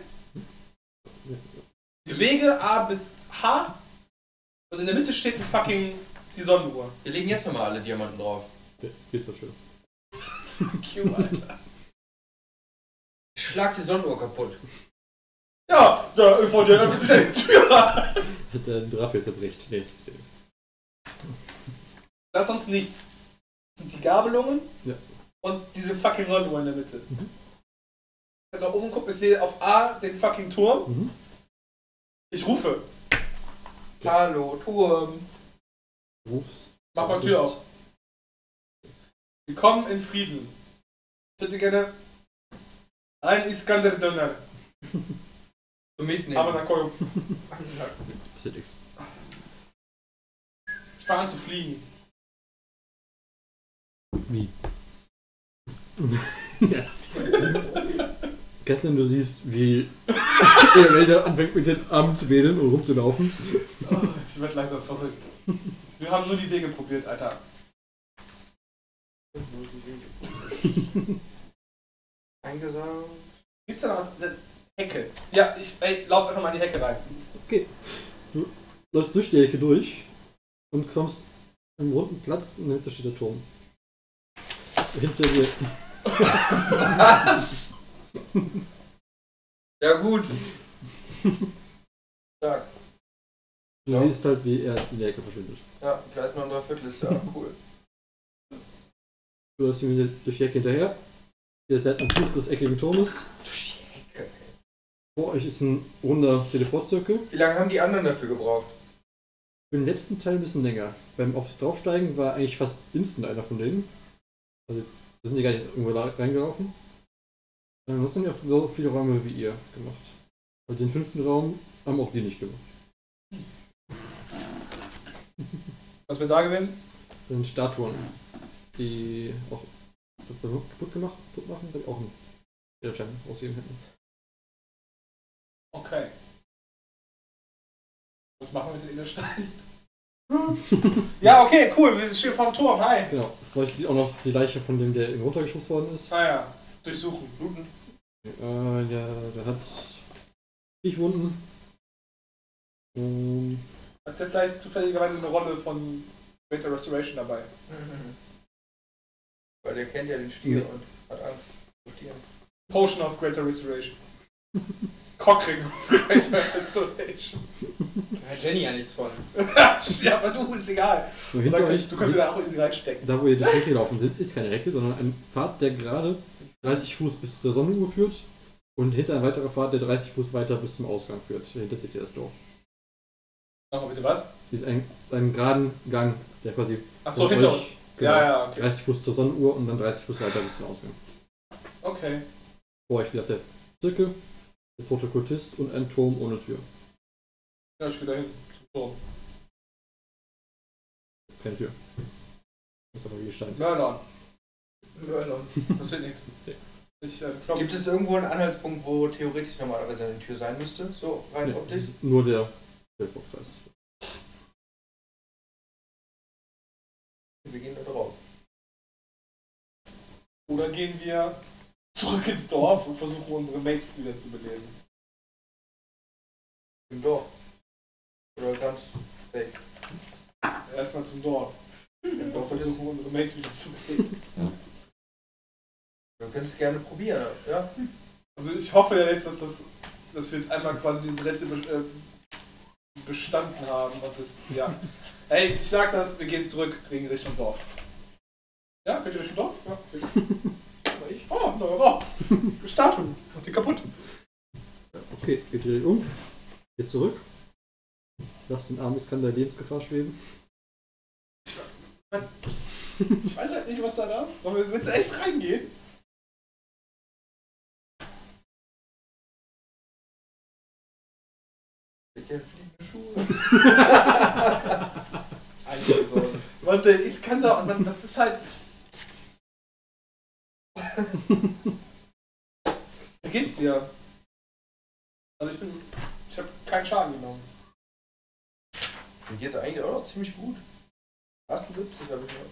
Die Wege A bis H. Und in der Mitte steht ein fucking die Sonnenuhr. nur, wir legen jetzt nochmal alle Diamanten drauf. Ja, geht's so schön. Q, Alter. Ich schlag die Sonnenuhr kaputt. Ja, da vor dir öffnet sich eine Tür. Hat der Drape zerbricht. Nee, das passiert nichts. Da ist sonst nichts. Das sind die Gabelungen Ja. und diese fucking Sonnenuhr in der Mitte. Mhm. Wenn ich nach oben gucke, ich sehe auf A den fucking Turm. Mhm. Ich rufe. Hallo, Turm. Du rufst. Mach mal du Tür bist- auf. Willkommen in Frieden. Ich hätte gerne ein Iskander-Döner. Zum Mitnehmen. Aber dann komm. Passiert nichts. Ich fange an zu fliegen. Wie? Ja. Kathleen, du siehst, wie der Wälder anfängt mit den Armen zu wedeln und rumzulaufen. Oh, ich werde langsam verrückt. Wir haben nur die Wege probiert, Alter. Eingesaugt. Gibt's da noch was? Hecke. Ja, ich ey, lauf einfach mal in die Hecke rein. Okay. Du läufst durch die Ecke durch und kommst im runden Platz und dahinter steht der Turm. Hinter dir. Was? Ja gut. Stark. Du Ja. siehst halt, wie er in der Ecke verschwindet. Ja, Gleis noch ein Dreiviertel ist ja cool. Du läufst ihm durch die Ecke hinterher. Ihr seid am Fuß des eckigen Turmes. Durch die Hecke, ey. Vor euch ist ein runder Teleportzirkel. Wie lange haben die anderen dafür gebraucht? Für den letzten Teil ein bisschen länger. Beim auf Draufsteigen war eigentlich fast instant einer von denen. Also, da sind die gar nicht irgendwo da reingelaufen. Dann hast du nicht auch so viele Räume wie ihr gemacht. Und den fünften Raum haben auch die nicht gemacht. Was wäre da gewesen? Das sind Statuen, die auch kaputt gemacht, kaputt machen, die auch einen Edelstein aussehen hätten. Okay. Was machen wir mit den Edelsteinen? Ja, okay, cool. Wir stehen vor dem Turm. Hi. Genau, vor euch liegt auch noch die Leiche von dem, der eben runtergeschossen worden ist. Ah ja. Durchsuchen. Bluten. Äh, ja, der hat Stichwunden. Und Hat der vielleicht zufälligerweise eine Rolle von Greater Restoration dabei? Weil der kennt ja den Stier Ja. und hat Angst vor Stieren. Potion of Greater Restoration. Cockring Greater Restoration. Da hat Jenny ja nichts von. Ja, aber du, ist egal. So, Oder hinter kann, euch, du kannst dir da auch easy reinstecken. da wo ihr durch die Recke gelaufen sind, ist keine Recke, sondern ein Pfad, der gerade dreißig Fuß bis zur Sonnenuhr führt und hinter ein weiterer Pfad, der dreißig Fuß weiter bis zum Ausgang führt. Dahinter seht ihr das Dorf. Nochmal bitte was? Hier ist ein, ein geraden Gang, der quasi Achso, von hinter euch- uns. genau, Ja, ja, okay. dreißig Fuß zur Sonnenuhr und dann dreißig Fuß weiter bis zum Ausgang. Okay. Vor euch wieder der Zirkel, der tote Kultist und ein Turm ohne Tür. Ja, ich gehe da hin. Zum Turm. Das ist keine Tür. Das ist aber wie Gestein. Mörlern. Mörlern. Das wird nichts. Nee. Ich äh, klopfe. Gibt es irgendwo einen Anhaltspunkt, wo theoretisch normalerweise eine Tür sein müsste? So rein Nee, das optisch? ist nur der Feldbruchkreis. Wir gehen da drauf. Oder gehen wir zurück ins Dorf und versuchen unsere Mates wieder zu beleben. Im Dorf. Oder ganz weg. Erstmal zum Dorf. Im Und Dorf ist versuchen unsere Mates wieder zu beleben. Du könntest gerne probieren, ja? Also ich hoffe ja jetzt, dass, das, dass wir jetzt einmal quasi diese Rätsel be äh, bestanden haben. Und das, ja. Ey, ich sag das, wir gehen zurück gegen Richtung Dorf. Ja, könnt ihr Richtung Dorf? Ja, okay. Aber ich? Oh, neuer Raum. Statuen. Mach die kaputt. Okay, geht wieder um. Geht zurück. Lass den armen Iskander Lebensgefahr schweben. Ich weiß halt nicht, was da da ist. Sollen wir jetzt echt reingehen? Mit den fliegenden Schuhe. Also so. Man, der Iskander, und man, das ist halt. Wie geht's dir? Also ich bin. Ich habe keinen Schaden genommen. Mir geht's eigentlich auch noch ziemlich gut. achtundsiebzig habe ich noch.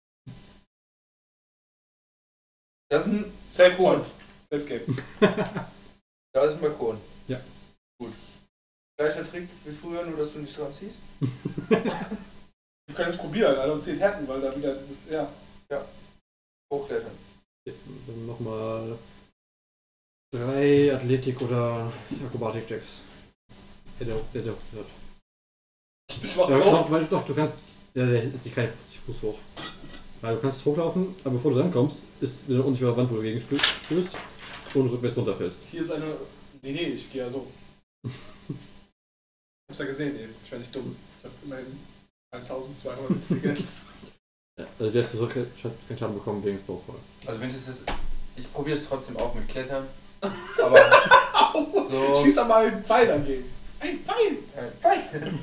Das ist ein Safe Balkon. Point. Safe Game. Da ist ein Balkon. Ja. Gut. Gleicher Trick wie früher, nur dass du nicht dran ziehst. Wir können es probieren, also uns zählt hätten, weil da wieder das. Ja. Hochklettern. Dann nochmal drei Athletik- oder Akrobatik-Checks. Hätte auch, hätte auch gehört. Ich mach Ja, so. doch, weil, doch, du kannst. Ja, der ist nicht keine fünfzig Fuß hoch. Weil du kannst hochlaufen, aber bevor du rankommst, ist eine unsichtbare Wand, wo du gegen stö- stößt und rückwärts runterfällst. Hier ist eine. Nee, nee, ich gehe ja so. Ich hab's ja gesehen eben. Ich war nicht dumm. Ich hab immerhin eintausendzweihundert Intelligenz. Ja, also der hast du so keinen Schaden bekommen wegen des Laufball. Also wenn es jetzt. Ich probiere es trotzdem auch mit Klettern. Aber. So. Schieß doch mal einen Pfeil dagegen. Ein Pfeil! Ein Pfeil.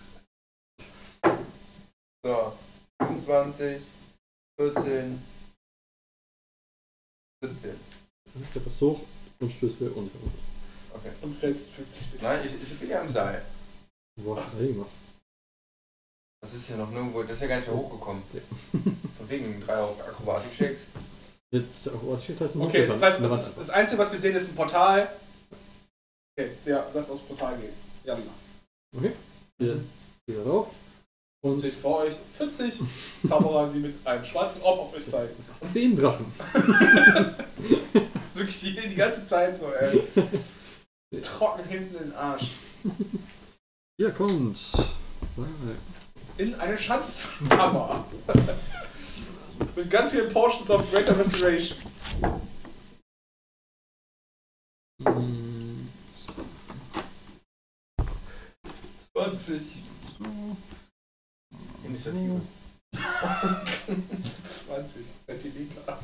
So. fünfundzwanzig. vierzehn. siebzehn. Der passt hoch und stößt wieder unten runter. Okay. Und fällst fünfzig Meter. Nein, ich, ich bin ja am Seil. Wo hast du das denn gemacht? Das ist ja noch nirgendwo. Das ist ja gar nicht mehr hochgekommen. Ja. Von wegen drei Akrobatik-Checks. Der Akrobatik ist halt zum Okay, das heißt, Hochklettern. das, ist, das Einzige, was wir sehen, ist ein Portal. Okay, ja, lass aufs Portal gehen. Ja, Okay, wir gehen drauf. Und seht vor euch vierzig Zauberer, die mit einem schwarzen Orb auf euch zeigen. zehn Drachen. Das ist wirklich die, die ganze Zeit so, ey. Trocken hinten in den Arsch. Hier kommt. In eine Schatzkammer. Mit ganz vielen Potions of Greater Restoration. Mm, zwanzig. Initiative. zwanzig Zentimeter.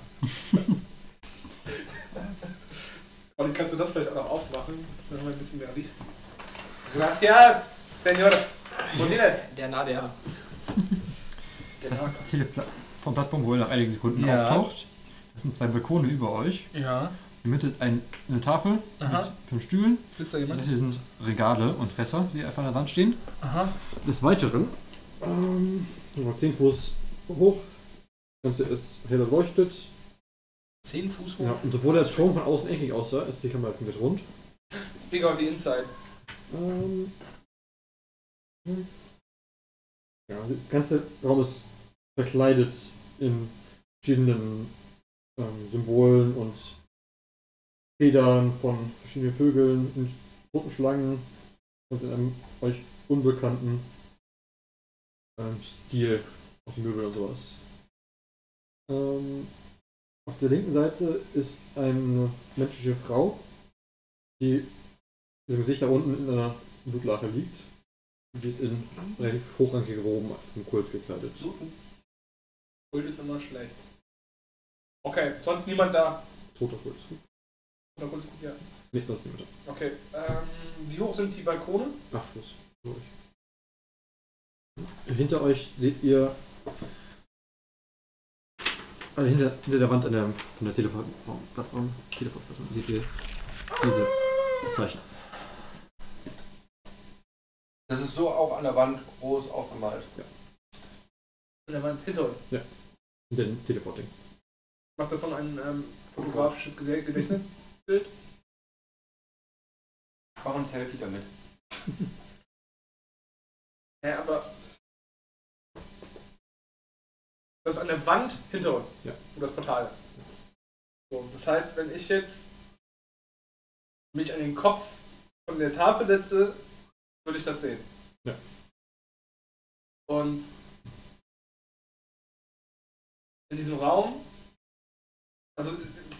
Und kannst du das vielleicht auch noch aufmachen? Das ist noch mal ein bisschen mehr Licht. Gracias, Senor Moniles. Der Nadia. Das ist die Ziele vom Plattform, wo ihr nach einigen Sekunden Ja. auftaucht. Das sind zwei Balkone über euch. Ja. In der Mitte ist ein, eine Tafel Aha. mit fünf Stühlen. Ist da Und das hier sind Regale und Fässer, die einfach an der Wand stehen. Aha. Des Weiteren, ähm, noch zehn Fuß hoch. Das Ganze ist hell erleuchtet. zehn Fuß hoch? Ja, und obwohl der Turm von außen eckig aussah, ist die Kammer halt komplett rund. It's bigger on the inside. Ähm, hm. ja, das ganze Raum ist verkleidet in verschiedenen ähm, Symbolen und Federn von verschiedenen Vögeln und roten Schlangen und in einem euch unbekannten ähm, Stil auf den Möbeln und sowas. Ähm, auf der linken Seite ist eine menschliche Frau, die mit dem Gesicht da unten in einer Blutlache liegt. Die ist in relativ hochrangige Roben vom Kult gekleidet. Kult ist immer schlecht. Okay, sonst niemand da. Toter Kult. Oder Kult ist gut, ja. Nee, sonst niemand da. Okay, ähm, wie hoch sind die Balkone? Acht Fuß. Durch. Hinter euch seht ihr. Also hinter, hinter der Wand an der, von der Telefonplattform Telefonplattform seht ihr diese Zeichen. Das ist so auch an der Wand groß aufgemalt. Ja. An der Wand hinter uns. Ja. Hinter den Teleportings. Macht davon ein ähm, fotografisches Ged- Gedächtnisbild. Mach ein Selfie damit. Ja, aber das ist an der Wand hinter uns, ja. Wo das Portal ist. So, das heißt, wenn ich jetzt mich an den Kopf von der Tafel setze, würde ich das sehen. Ja. Und in diesem Raum, also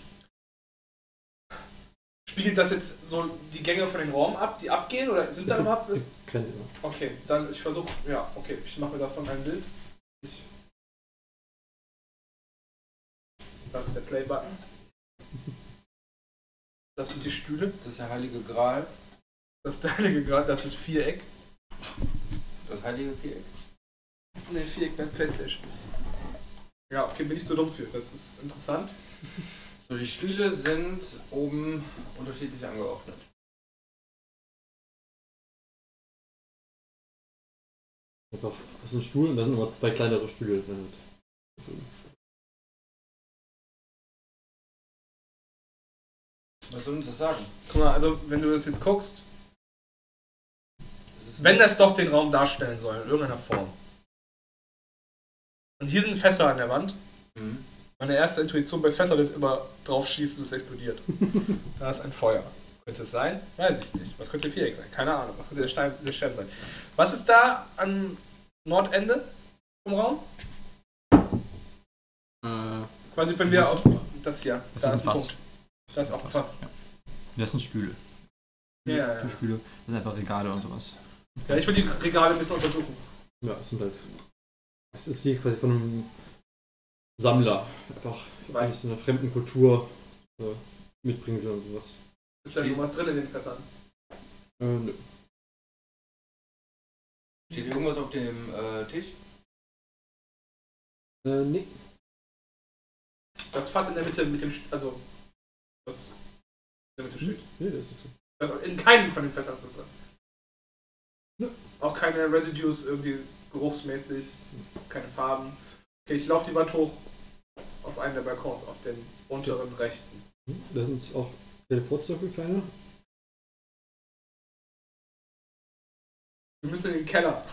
spiegelt das jetzt so die Gänge von den Raum ab, die abgehen, oder sind da überhaupt was? Kein Thema. Okay, dann ich versuche, ja, okay, ich mache mir davon ein Bild. Ich Das ist der Play-Button. Das sind die Stühle. Das ist der Heilige Gral. Das ist der Heilige Gral, das ist Viereck. Das Heilige Viereck. Ne, Viereck bei PlayStation. Ja, okay, bin ich zu dumm für. Das ist interessant. So, die Stühle sind oben unterschiedlich angeordnet. Einfach, das ist ein Stuhl und da sind nochmal zwei kleinere Stühle. Was soll uns das sagen? Guck mal, also wenn du das jetzt guckst, Das ist wenn das doch den Raum darstellen soll, in irgendeiner Form. Und hier sind Fässer an der Wand. Mhm. Meine erste Intuition bei Fässern ist immer drauf schießen und es explodiert. Da ist ein Feuer. Könnte es sein? Weiß ich nicht. Was könnte Viereck sein? Keine Ahnung. Was könnte der, Stein, der Stern sein? Was ist da am Nordende vom Raum? Äh, Quasi wenn wir Das- auf das hier. das Da ist ist ein ein Fass. Punkt. Da ist auch ein Fass. Ja. Das sind Stühle. Ja, ja, ja. Die Stühle, das sind einfach Regale und sowas. Ja, ich will die Regale ein bisschen untersuchen. Ja, es sind halt. Es ist wie quasi von einem Sammler. Einfach Weil- aus einer fremden Kultur äh, Mitbringsel und sowas. Ist da irgendwas drin in den Fässern? Äh, nö. Steht irgendwas auf dem äh, Tisch? Äh, nee. Das Fass in der Mitte mit dem. St- Also. Was in der Mitte steht. Nee, das ist nicht so. Also in keinem von den Fässern ist was drin. Nö. Auch keine Residues irgendwie geruchsmäßig. Keine Farben. Okay, ich laufe die Wand hoch auf einen der Balkons, auf den unteren rechten. Hm, Da sind auch Teleportzirkel kleine. Wir müssen in den Keller.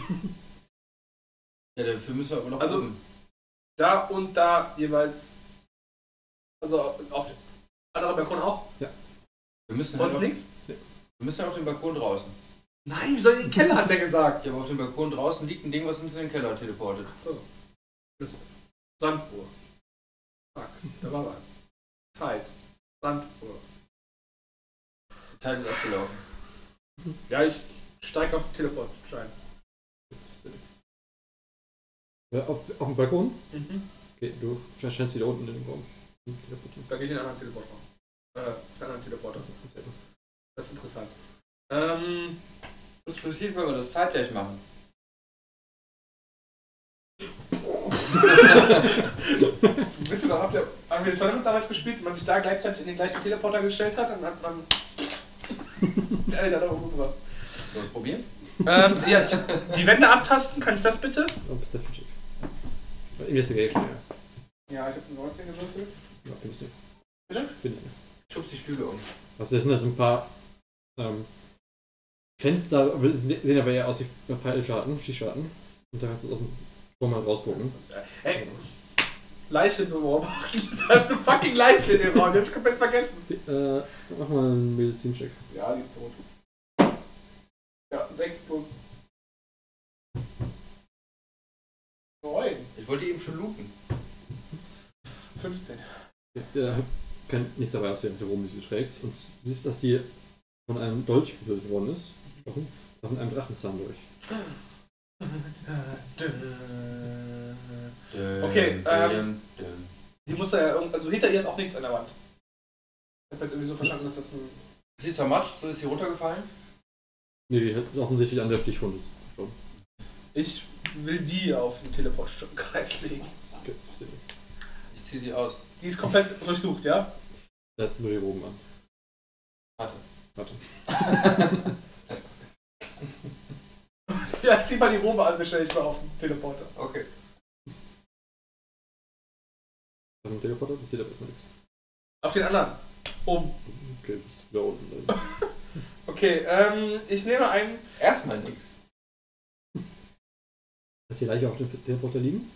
Ja, dafür müssen wir aber noch Also- oben. Da und da jeweils. Also auf dem anderen Balkon auch. Wir müssen Sonst halt auf, nichts? wir müssen auf den Balkon draußen. Nein, wir sollen in den Keller, hat der gesagt. Ja, aber auf dem Balkon draußen liegt ein Ding, was uns in den Keller teleportet. So. Schlüssel. Sanduhr. Fuck, da war was. Zeit. Sanduhr. Die Zeit ist abgelaufen. Ja, ich steige auf den Teleportschein. Ja, auf, auf dem Balkon? Mhm. Okay, du scheinst wieder unten in den Raum. Hm, teleportieren. Da gehe ich in einen anderen Teleporter. Äh, auf den anderen Teleporter. Sehr gut. Das ist interessant. Ähm, Was passiert, wenn wir das zeitgleich machen? wisst ihr noch, habt ihr Unreal Tournament damals gespielt, wenn man sich da gleichzeitig in den gleichen Teleporter gestellt hat, dann hat man. Der Alter, da umgebracht. Sollen wir es probieren? Ähm, ja, die Wände abtasten, kann ich das bitte? Oh, Perception Check. Äh, Investigation, ja. Ja, ich habe eine neunzehn gewürfelt. Ja, findest nichts. Bitte? Findest nichts. Schubst die Stühle um. Also das sind halt so ein paar ähm, Fenster, aber es sehen aber eher aus wie Pfeilscharten, Schießscharten. Und da kannst du aus dem Turm mal rausgucken. Ey, Leiche beobachten. Da ist eine fucking Leiche in dem Raum, die hab ich komplett vergessen. Äh, mach mal einen Medizin-Check. Ja, die ist tot. sechs plus neun. Ich wollte eben schon looten. fünfzehn. Ja, kann nichts dabei aussehen, warum sie trägt. Und du siehst, dass sie von einem Dolch getötet worden ist. Gestochen. Ist auch mit einem Drachenzahn durch. Okay, ähm, die muss ja, also hinter ihr ist auch nichts an der Wand. Ich habe jetzt irgendwie so verstanden, dass das ein... Ist sie zermatscht? So ist sie runtergefallen? Nee, die ist offensichtlich an der Stichwunde gestorben. Ich will die auf den Teleportkreis legen. Okay, ich sehe das. Ich zieh sie aus. Die ist komplett durchsucht, ja? Der hat nur die Roben an. Warte. Warte. Ja, zieh mal die Robe an, dann stelle ich mal auf den Teleporter. Okay. Auf dem Teleporter passiert aber erstmal nichts. Auf den anderen. Oben. Okay, bis da unten. Okay, ähm, ich nehme einen... Erstmal nix. Lass die Leiche auf dem Teleporter liegen?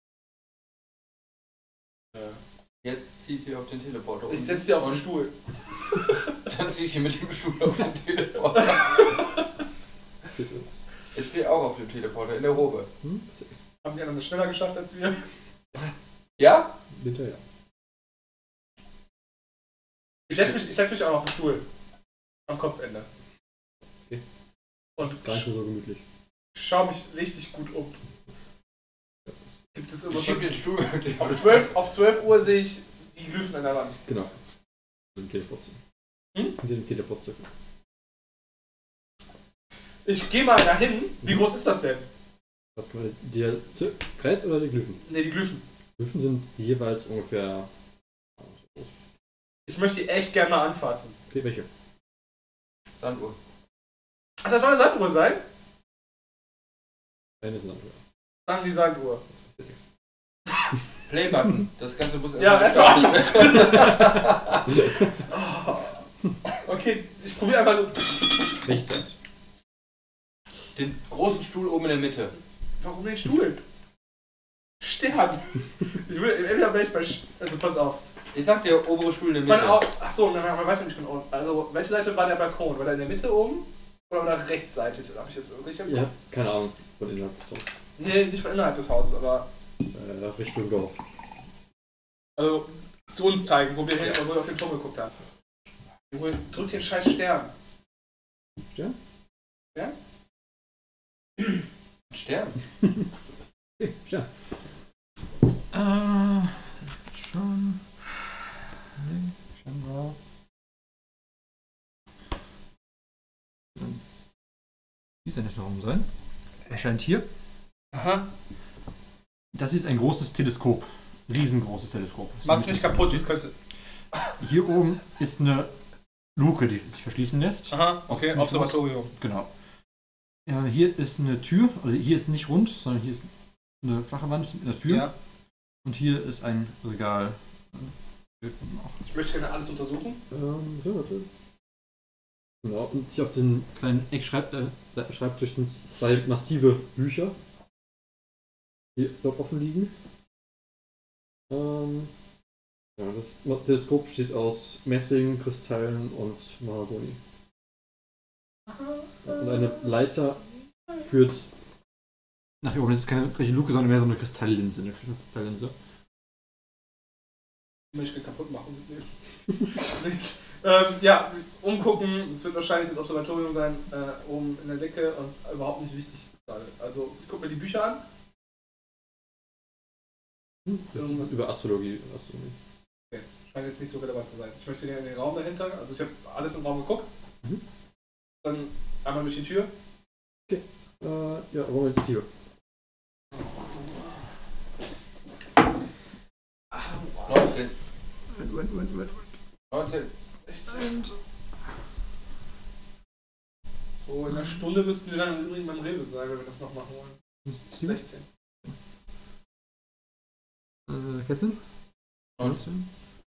Ja. Jetzt zieh ich sie auf den Teleporter. Ich setze die auf den und Stuhl. Dann zieh ich sie mit dem Stuhl auf den Teleporter. Ich stehe auch auf dem Teleporter in der Robe. Hm? Passiert nichts. Haben die anderen das schneller geschafft als wir? Ja? Hinterher. Ich setze mich, ich setz mich auch auf den Stuhl. Am Kopfende. Okay. Und Das ist gar nicht mehr so gemütlich. schau mich richtig gut um. Gibt es Ich irgendwas? schieb den Stuhl. Auf zwölf, auf zwölf Uhr sehe ich die Glyphen an der Wand. Genau. Mit dem Teleport. Hm? Mit dem Teleport. Ich gehe mal dahin. Wie groß ist das denn? Was kann man der Kreis oder die Glyphen? Ne, die Glyphen. Glyphen sind jeweils ungefähr so groß. Ich möchte die echt gerne mal anfassen. Okay, welche? Sanduhr. Ach, das soll eine Sanduhr sein? Eine ist andere. Dann die Sanduhr. Das passiert nichts. Playbutton. Das Ganze muss Ja, erstmal erstmal. Okay, ich probiere einfach so. Rechts erst. den großen Stuhl oben in der Mitte. Warum den Stuhl? Stern. Ich will, entweder wäre ich bei. Sch- Also pass auf. Ich sag dir, obere Stuhl in der Von Mitte. au Achso, man weiß nicht von außen. Also, welche Seite war der Balkon? War der in der Mitte oben? Oder war der rechtsseitig? Oder habe ich das richtig im Ja, Kopf? keine Ahnung von innerhalb des Hauses. Nee, nicht von innerhalb des Hauses, aber. Äh, Richtung Dorf. Also, zu uns zeigen, wo wir hin, wo wir auf den Turm geguckt haben. Junge, drück den scheiß Stern. Stern? Ja? Stern. Okay, Stern. Ah, schon. Nee, schon war. Hier ist ja nicht Raum sein. Erscheint hier. Aha. Das ist ein großes Teleskop. Riesengroßes Teleskop. Mach's nicht kaputt, das könnte. Hier oben ist eine Luke, die sich verschließen lässt. Aha, okay, ziemlich Observatorium. Genau. Ja, hier ist eine Tür, also hier ist nicht rund, sondern hier ist eine flache Wand mit einer Tür. Ja. Und hier ist ein Regal. Ich möchte gerne alles untersuchen. Ähm, ja, warte. Genau, und hier auf den kleinen Eckschreibtisch sind zwei massive Bücher, die dort offen liegen. Ähm, ja, das Teleskop besteht aus Messing, Kristallen und Mahagoni. Und eine Leiter führt nach hier oben. Das ist keine richtige Luke, sondern mehr so eine Kristalllinse, eine Kristalllinse. Ich möchte kaputt machen. Nee. Nicht. Ähm, ja, umgucken, das wird wahrscheinlich das Observatorium sein, äh, oben in der Decke und überhaupt nicht wichtig gerade. Also, ich guck mir die Bücher an. Das Irgendwas- ist über Astrologie. Astrologie. Okay, scheint jetzt nicht so relevant zu sein. Ich möchte gerne in den Raum dahinter, also ich habe alles im Raum geguckt. Mhm. Dann einmal durch die Tür. Äh, ja, Raum ins Tür. neunzehn. Wait, wait, wait, neunzehn. sechzehn. So, in einer Stunde müssten wir dann im Übrigen beim Rewe sein, wenn wir das noch machen wollen. wait. sechzehn. Äh, Kätzchen? neunzehn.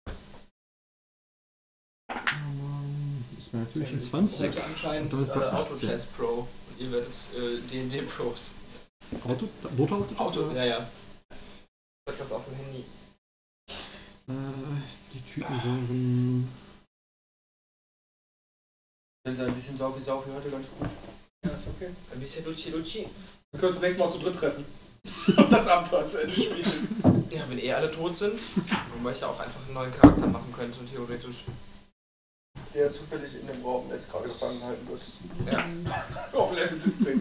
Ähm, Das wäre natürlich ein zwanzig. Seid ihr anscheinend Und äh, damit bei Autochess Pro. Und ihr werdet äh, D und D Pros. Auto? Motor Auto? Auto, ja, ja. Sag das auf dem Handy. Äh, die Typen waren. Sind ein bisschen Saufi Saufi heute ganz gut. Ja, ist okay. Ein bisschen Luci Luci. Dann können wir uns beim nächsten Mal auch zu dritt treffen. Und das Abenteuer zu Ende spielen. Ja, wenn eh alle tot sind. Wobei ich ja auch einfach einen neuen Charakter machen könnte, theoretisch. Der zufällig in dem Raum jetzt gerade gefangen halten muss. Ja. Auf Level siebzehn.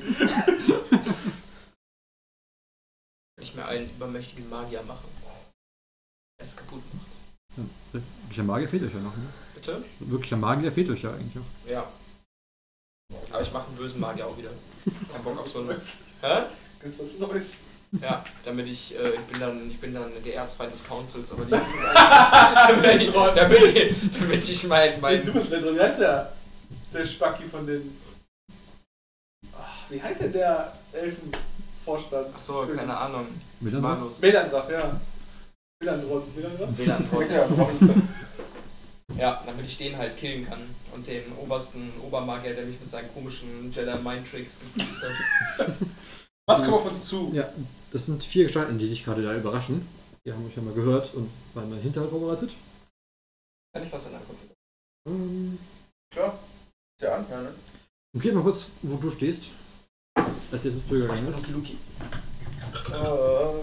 Nicht mehr einen übermächtigen Magier machen. Der es kaputt macht. Ja, wirklicher Magier fehlt euch ja noch, ne? Bitte? Wirklicher Magier fehlt euch ja eigentlich auch. Ja. Aber ich mache einen bösen Magier auch wieder. Kein Bock auf so einen. Neues. Hä? Ganz was Neues. Ja, damit ich, äh, ich bin dann, ich bin dann der Erzfeind des Councils, aber die wissen eigentlich, damit, damit, ich- damit ich mein, Mein, mein, du bist Lendron, wie heißt der? Der Spacki von den... Ach, wie heißt denn der Elfenvorstand? achso, keine Ahnung, Miteinander? Malus. Melandrach, ja. Melandron, Melandron? Wählerantwort. Ja, und Ja, damit ich den halt killen kann und den obersten Obermagier, der mich mit seinen komischen Jedi Mind Tricks gefreezed hat. Was kommt auf uns zu? Ja, das sind vier Gestalten, die dich gerade da überraschen. Die haben euch ja mal gehört und waren mal Hinterhalt vorbereitet. Kann ich was in der Computer? Ähm, klar. Ist ja an, ja, ne? Umgeht mal kurz, wo du stehst. Als jetzt das durchgegangen ist. Luki. Äh,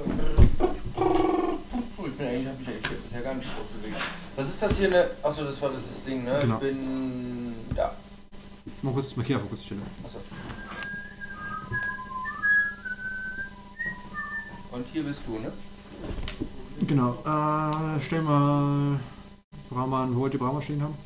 ich bin eigentlich, hab mich eigentlich bisher gar nicht groß bewegt. Was ist das hier eine. Achso, das war das Ding, ne? Genau. Ich bin. Ja. Mal kurz, markier einfach kurz die Stelle. Achso. Und hier bist du, ne? Genau, äh, stell mal Brahman, wo wollt ihr Brahman stehen haben?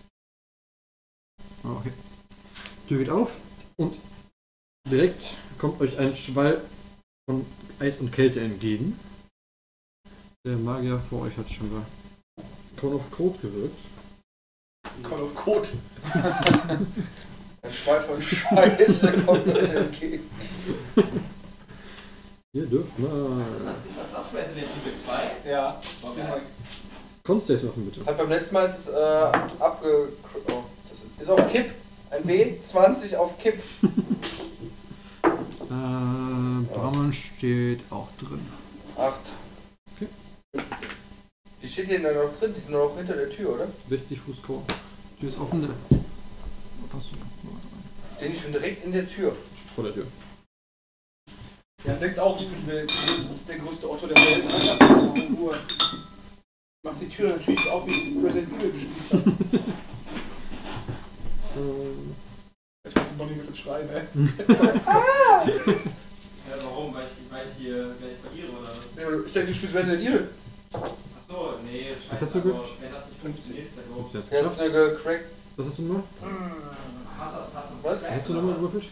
Oh, okay. Tür geht auf und direkt kommt euch ein Schwall von Eis und Kälte entgegen. Der Magier vor euch hat schon mal Cone of Code gewirkt. Call of Code. Ein Schwall von Scheiße kommt mir entgegen. Ihr dürft mal Ist das, ist das das Resident Evil zwei? Ja. Okay. Constace machen, bitte. Hat beim letzten Mal ist es äh, abge. Oh, das ist auf Kipp. Ein W zwanzig auf Kipp. Äh, Brahman steht auch drin. acht. Okay. fünfzehn. Die steht hier noch drin, die sind noch hinter der Tür, oder? sechzig Fuß Cone. Tür ist offen. Wo passt du? Stehen die schon direkt in der Tür? Vor der Tür. Ja, denkt auch, ich bin der größte, der größte Otto der Welt. Alter, in Ruhe. Mach die Tür natürlich auf, wie ich Resident Evil gespielt habe. Ähm, Ich muss noch nicht mit schreien, ey. Ja, warum? Weil ich, weil ich hier gleich verliere, oder? Nee, ich denke, du spielst Resident Evil. Achso, nee, scheiße. Was hast du gewürfelt? Wenn das nicht funktioniert, ist ja doof. Hast du das Der ist geschafft? eine gecrackt. Was hast du nochmal? Hast du das, hast du das? Was? Hast du nochmal gewürfelt?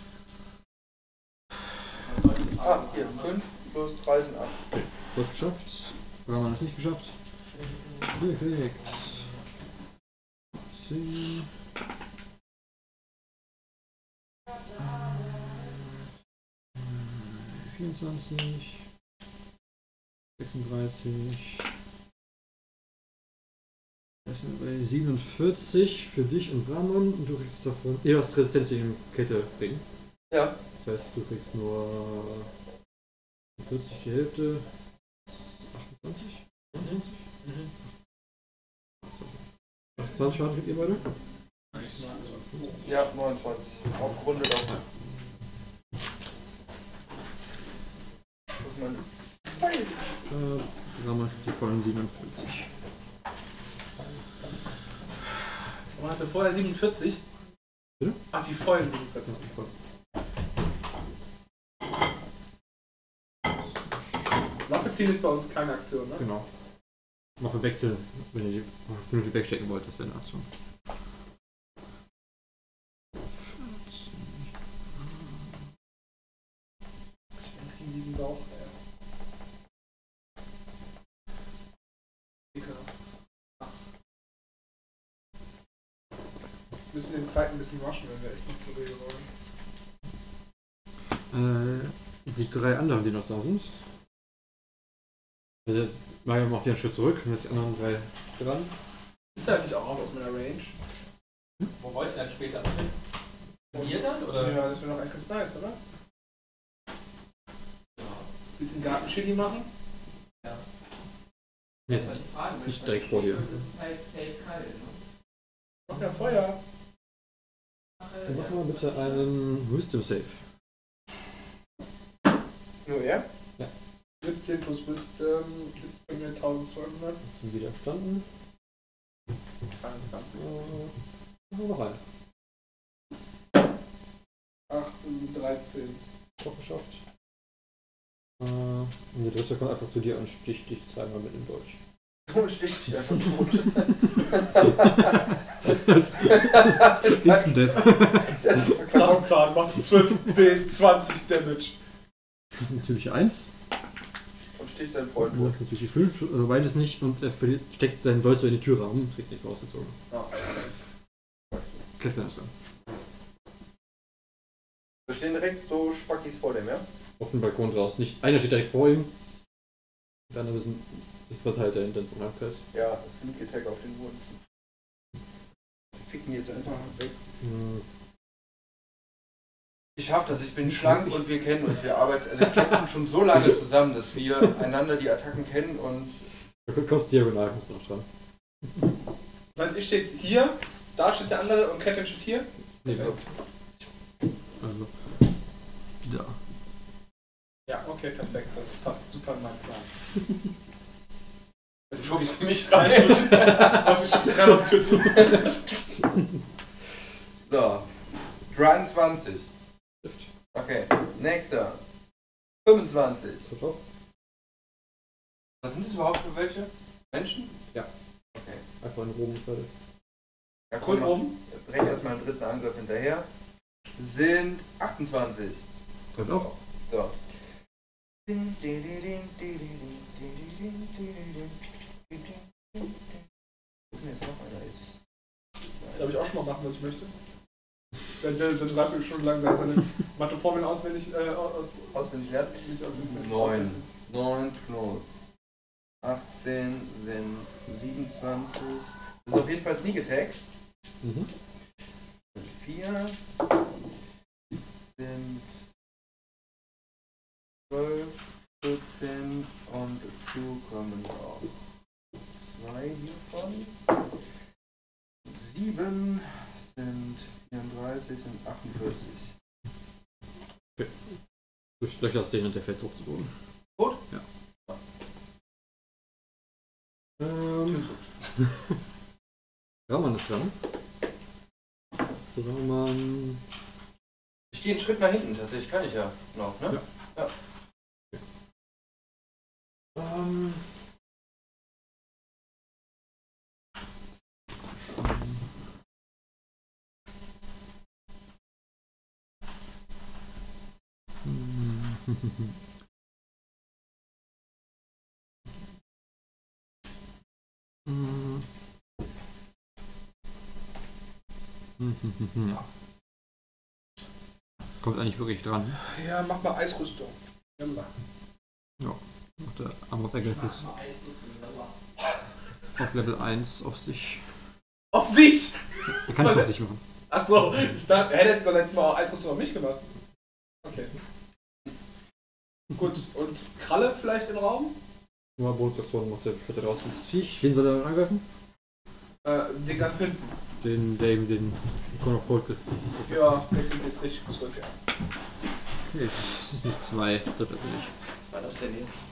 Ah, hier, fünf plus drei sind acht. Du hast geschafft. Brahman hat es nicht geschafft. Perfekt. zehn. vierundzwanzig. sechsunddreißig. Das sind bei siebenundvierzig für dich und Brahman und du kriegst davon. Ihr hast Resistenz gegen Kältering. Ja. Das heißt, du kriegst nur vierzig die Hälfte. achtundzwanzig? neunundzwanzig? Mhm. achtundzwanzig Schaden kriegt ihr beide? Ja, neunundzwanzig. Aufgerundet auf. Muss man. Äh, Brahman kriegt die vollen siebenundvierzig. Man hatte vorher siebenundvierzig. Bitte? Ach, die vollen siebenundvierzig. Waffe ziehen ist bei uns keine Aktion, ne? Genau. Mal verwechseln, wenn ihr die vernünftig wegstecken wollt, das wäre eine Aktion. Ich hab einen riesigen Bauch, ey. Ekelhaft. Wir müssen den Fight ein bisschen waschen, wenn wir echt nicht zur Rede wollen. Äh, die drei anderen, die noch da sind. Also, Mario macht wieder einen Schritt zurück und jetzt die anderen drei dran. Ist ja nicht auch raus aus meiner Range. Wo wollt ihr dann später hin? Hier dann, oder? Ja, das wäre doch eigentlich ganz nice, oder? Bisschen Gartenchili machen. Ja. Nee, Das ist halt die Frage. wenn nicht es direkt halt vor dir. steht, Das ist halt safe kalt, ne? Mach ja Feuer. Dann mach mal bitte einen Wisdom Save. Nur er? siebzehn plus Wisdom ist bei mir eintausendzweihundert. Hast du widerstanden? zweiundzwanzig. Äh, noch ein. acht, dreizehn. Auch geschafft. Äh, und der dritte kommt einfach zu dir und sticht dich zweimal mit dem Dolch. Und sticht dich einfach tot. Instant Death. Drachenzahn macht zwölf D zwanzig Damage. Das ist natürlich eins. Und sticht seinen Freund Ja, tot. natürlich fünf, also beides nicht und er verliert, steckt seinen Dolch so in die Türrahmen, trägt nicht rausgezogen. Ah. Kessler ist er. Wir stehen direkt so Spackis vor dem, ja? Auf dem Balkon draußen. Nicht, einer steht direkt vor ihm. Der andere ist, ein, ist verteilt dahinter im Halbkreis. Ja, Sneak Attack auf den Wurz. Ficken jetzt einfach weg. Hm. Ich schaff das, ich bin schlank und wir kennen uns. Wir arbeiten, also wir kämpfen schon so lange zusammen, dass wir einander die Attacken kennen und. Da kommst du diagonal, kommst du noch dran. Das heißt, ich stehe jetzt hier, da steht der andere und Kevin steht hier. Nee, so. Also. Da. Ja, okay, perfekt. Das passt super in meinen Plan. Du schubst mich Ja, rein. ich muss- Also ich schieb's gerade auf die Tür zu. So. dreiundzwanzig. Trifft. Okay. Nächster. fünfundzwanzig. Trifft auch. Was sind das überhaupt für welche? Menschen? Ja. Okay. Einfach in Rom fertig. Ja, Cool komm, rum. bring erstmal einen dritten Angriff hinterher. Sind achtundzwanzig. Trifft auch. So. Wo ist denn jetzt noch einer? Ist. Darf ich auch schon mal machen, was ich möchte? Wenn der seine Dreiviertelstunde lang seine Matheformeln auswendig äh, aus, Auswendig lernen. nicht auswendig neun. neun plus achtzehn sind siebenundzwanzig. Das ist auf jeden Fall Sneak Attack. Mhm. vier sind zwölf, vierzehn und dazu kommen noch zwei hiervon. sieben sind vierunddreißig, sind achtundvierzig. Du löcherst den und der fällt tot zu Boden. Tot? Ja. Ähm, Raman ist dran. Raman. Ich gehe einen Schritt nach hinten, tatsächlich kann ich ja noch, ne? Ja. Ja. Ähm. Kommt eigentlich wirklich dran. Ja, mach mal Eisrüstung. Jammler. Macht der Arm auf Ergriffes auf Level eins auf sich. Auf sich! Er kann es auf sich machen. Achso, ich dachte, er hätte doch letztes Mal auch Eisrüstung auf mich gemacht. Okay. Gut, und Kralle vielleicht im Raum? Nur Bonusaktion macht der Schritte raus ins Viech. Wen soll er angreifen? Äh, den ganz hinten. Den, der ihm den Icon of Gold. Ja, der geht jetzt richtig zurück, ja. Okay, das ist eine zwei. Das wird nicht. Was war das denn jetzt?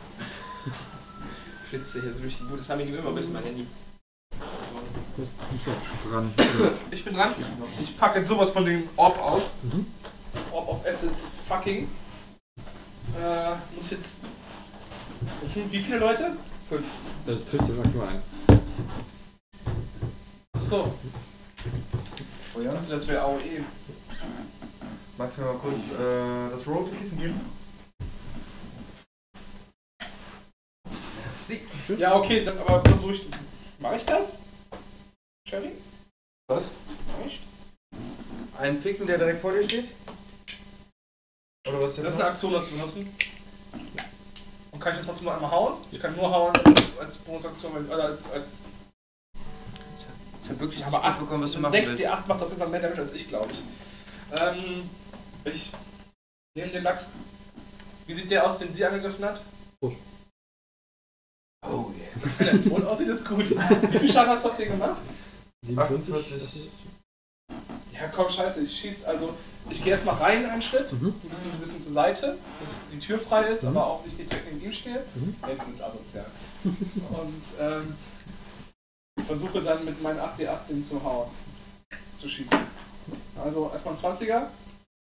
Flitze hier so durch die Bude. Das haben wir immer bitte mein Handy. Du bist doch dran. Ich bin dran. Ich packe jetzt sowas von dem Orb aus. Mhm. Orb of Acid fucking. Äh, muss jetzt. Das sind wie viele Leute? Fünf. Da triffst du maximal ein. Achso, Oh ich ja? dachte, das wäre A O E. Magst du mir mal kurz äh, das rote Kissen geben? Sie. Ja, okay, dann aber versuche ich. Mach ich das? Cherry? Was? Mach ich? Ein Ficken, der direkt vor dir steht? Oder was ist Das ist eine Aktion, das zu benutzen. Und kann ich dann trotzdem noch einmal hauen? Ich kann nur hauen als Bonusaktion, wenn- oder als. als Ich hab wirklich aber nicht acht mitbekommen, was du machen sechs willst. D acht macht auf jeden Fall mehr Damage als ich, glaube ich. Ähm, ich nehme den Lachs. Wie sieht der aus, den sie angegriffen hat? Oh yeah. Wenn der tot aussieht, ist gut. Wie viel Schaden hast du auf den gemacht? achtundvierzig. Ja, Ja, komm, scheiße, ich schieß, also ich gehe erstmal rein einen Schritt, Mhm. ein bisschen, so ein bisschen zur Seite, dass die Tür frei ist, Mhm. aber auch nicht, nicht direkt neben ihm stehe. Mhm. Jetzt wird's asozial. Und ähm, versuche dann mit meinen acht D acht den zu hauen, zu schießen. Also erstmal ein zwanziger.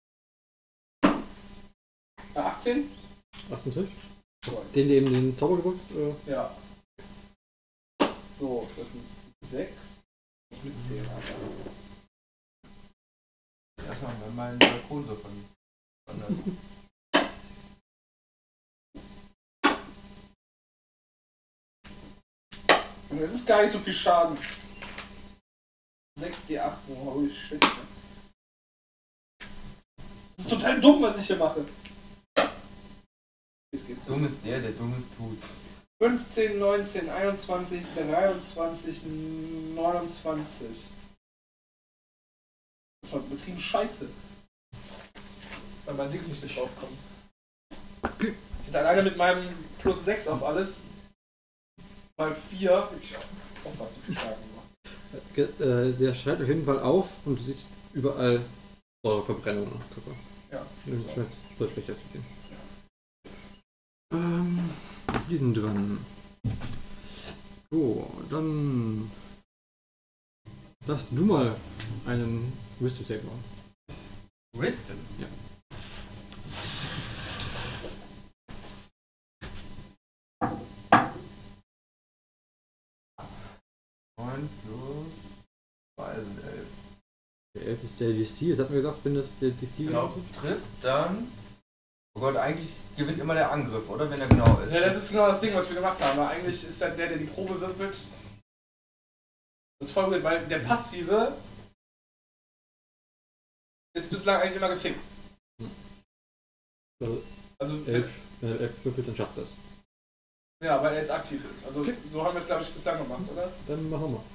Ja, achtzehn? achtzehn trifft. So, Den, der eben den Zauber gewirkt? Äh, ja. So, das sind sechs. Ich mit zehn, Alter. Erstmal bei meinen Balkon so von. von Und es ist gar nicht so viel Schaden. sechs D acht, oh, holy shit. Das ist total dumm, was ich hier mache. Jetzt geht's so. Dumm ist der, der Dummes tut. fünfzehn, neunzehn, einundzwanzig, dreiundzwanzig, neunundzwanzig. Das war betrieben scheiße. Weil mein Dings nicht mit draufkommt. Okay. Ich hätte alleine mit meinem plus sechs auf alles mal vier. Ich hab auch fast so viel Schaden gemacht. Ge- äh, der schreit auf jeden Fall auf und du siehst überall Säureverbrennung am Körper. Ja. Dann scheint es voll schlechter zu gehen. Ähm, die sind dran. So, dann darfst du mal einen Wisdom Save machen. Wisdom? Ja. neun plus zwei sind elf. Der elf ist der D C, das hat mir gesagt, wenn das der D C Genau, trifft dann. Oh Gott, eigentlich gewinnt immer der Angriff, oder? Wenn er genau ist. Ja, das ist genau das Ding, was wir gemacht haben. Aber eigentlich ist halt der, der die Probe würfelt. Das ist voll gut, weil der Passive ist bislang eigentlich immer gefickt. Also Also, elf, wenn er elf würfelt, dann schafft das. ja, weil er jetzt aktiv ist. Also, Okay. so haben wir es, glaube ich, bislang gemacht, oder? Dann machen wir mal.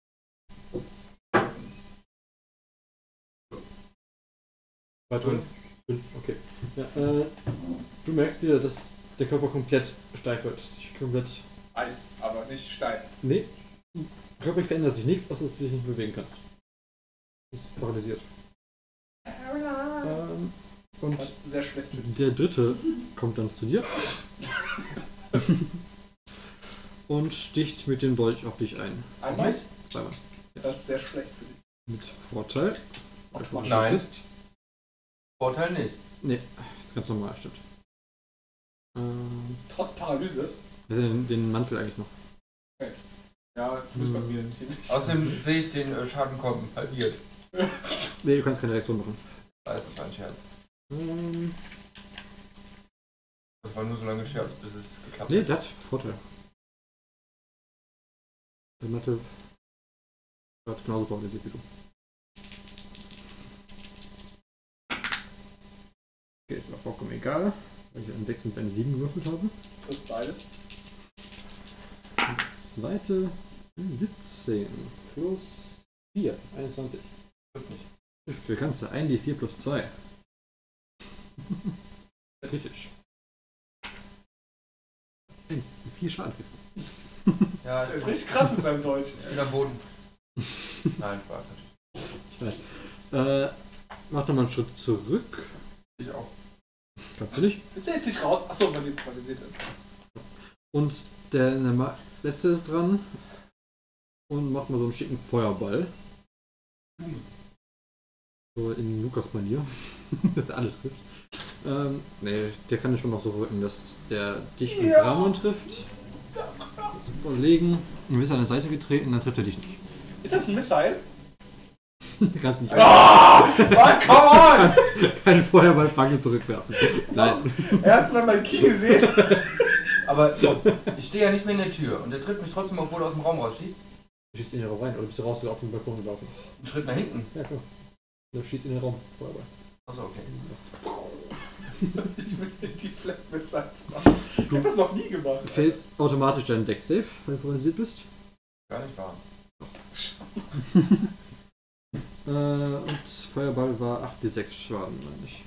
Weiter. Fünf. Fünf, okay. Ja, äh, du merkst wieder, dass der Körper komplett steif wird. Sich komplett. Eis, aber nicht Stein. Nee. Körperlich verändert sich nichts, außer dass du dich nicht bewegen kannst. Du bist paralysiert. Ähm, und Das ist sehr schlecht für dich. der dritte kommt dann zu dir. Und sticht mit dem Dolch auf dich ein. Einmal? Zweimal. Das ist sehr schlecht für dich. Mit Vorteil. Ach, Weil du nein. bist. Vorteil nicht. Nee, ganz normal, stimmt. Ähm, Trotz Paralyse. den, den Mantel eigentlich noch. Ja, du bist bei Hm. mir nicht. Außerdem sehe ich den äh, Schaden kommen. Halbiert. Nee, du kannst keine Reaktion machen. Das ist ein Scherz. Ähm, Das war nur so lange Scherz, bis es geklappt nee, hat. der hat Vorteil. Der Mantel hat genauso paralysiert wie du. Okay, ist auch vollkommen egal, weil ich einen sechs und eine sieben gewürfelt habe. Trifft beides. Das zweite sind siebzehn plus vier, einundzwanzig. Trifft nicht. Für kannst du ein D vier plus zwei. Kritisch. eins, das sind vier Schaden kriegst du. Ja, Der ist richtig krass mit seinem Deutsch. ich bin am Boden. Nein, Spaß. Ich weiß. Äh, mach nochmal einen Schritt zurück. Ich auch. Kannst du nicht. Ist er jetzt nicht raus? Achso, weil die paralysiert ist. Und der, der Ma- letzte ist dran. Und macht mal so einen schicken Feuerball. So in Lukas-Manier. Dass er alle trifft. Ähm, nee, der kann ja schon noch so wirken, dass der dich mit Ja. Ramon trifft. Das ist überlegen. Du bist an der Seite getreten, dann trifft er dich nicht. Ist das ein Missile? Du kannst nicht Ah! Mann, come on! keinen Feuerball fangen und zurückwerfen. Nein. Erst mal mein Key gesehen. Aber ich stehe ja nicht mehr in der Tür und der trifft mich trotzdem, obwohl er aus dem Raum rausschießt. Du schießt in den Raum rein oder bist du raus auf den Balkon gelaufen? Einen Schritt nach hinten. Ja, klar. Du schießt in den Raum. Feuerball. Achso, okay. Ich will die Flat Missiles machen. Ich hab das noch nie gemacht. Du fällst automatisch deinen Deck safe, wenn du paralysiert bist. Gar nicht wahr. Äh, und Feuerball war acht D sechs Schaden, meine ich.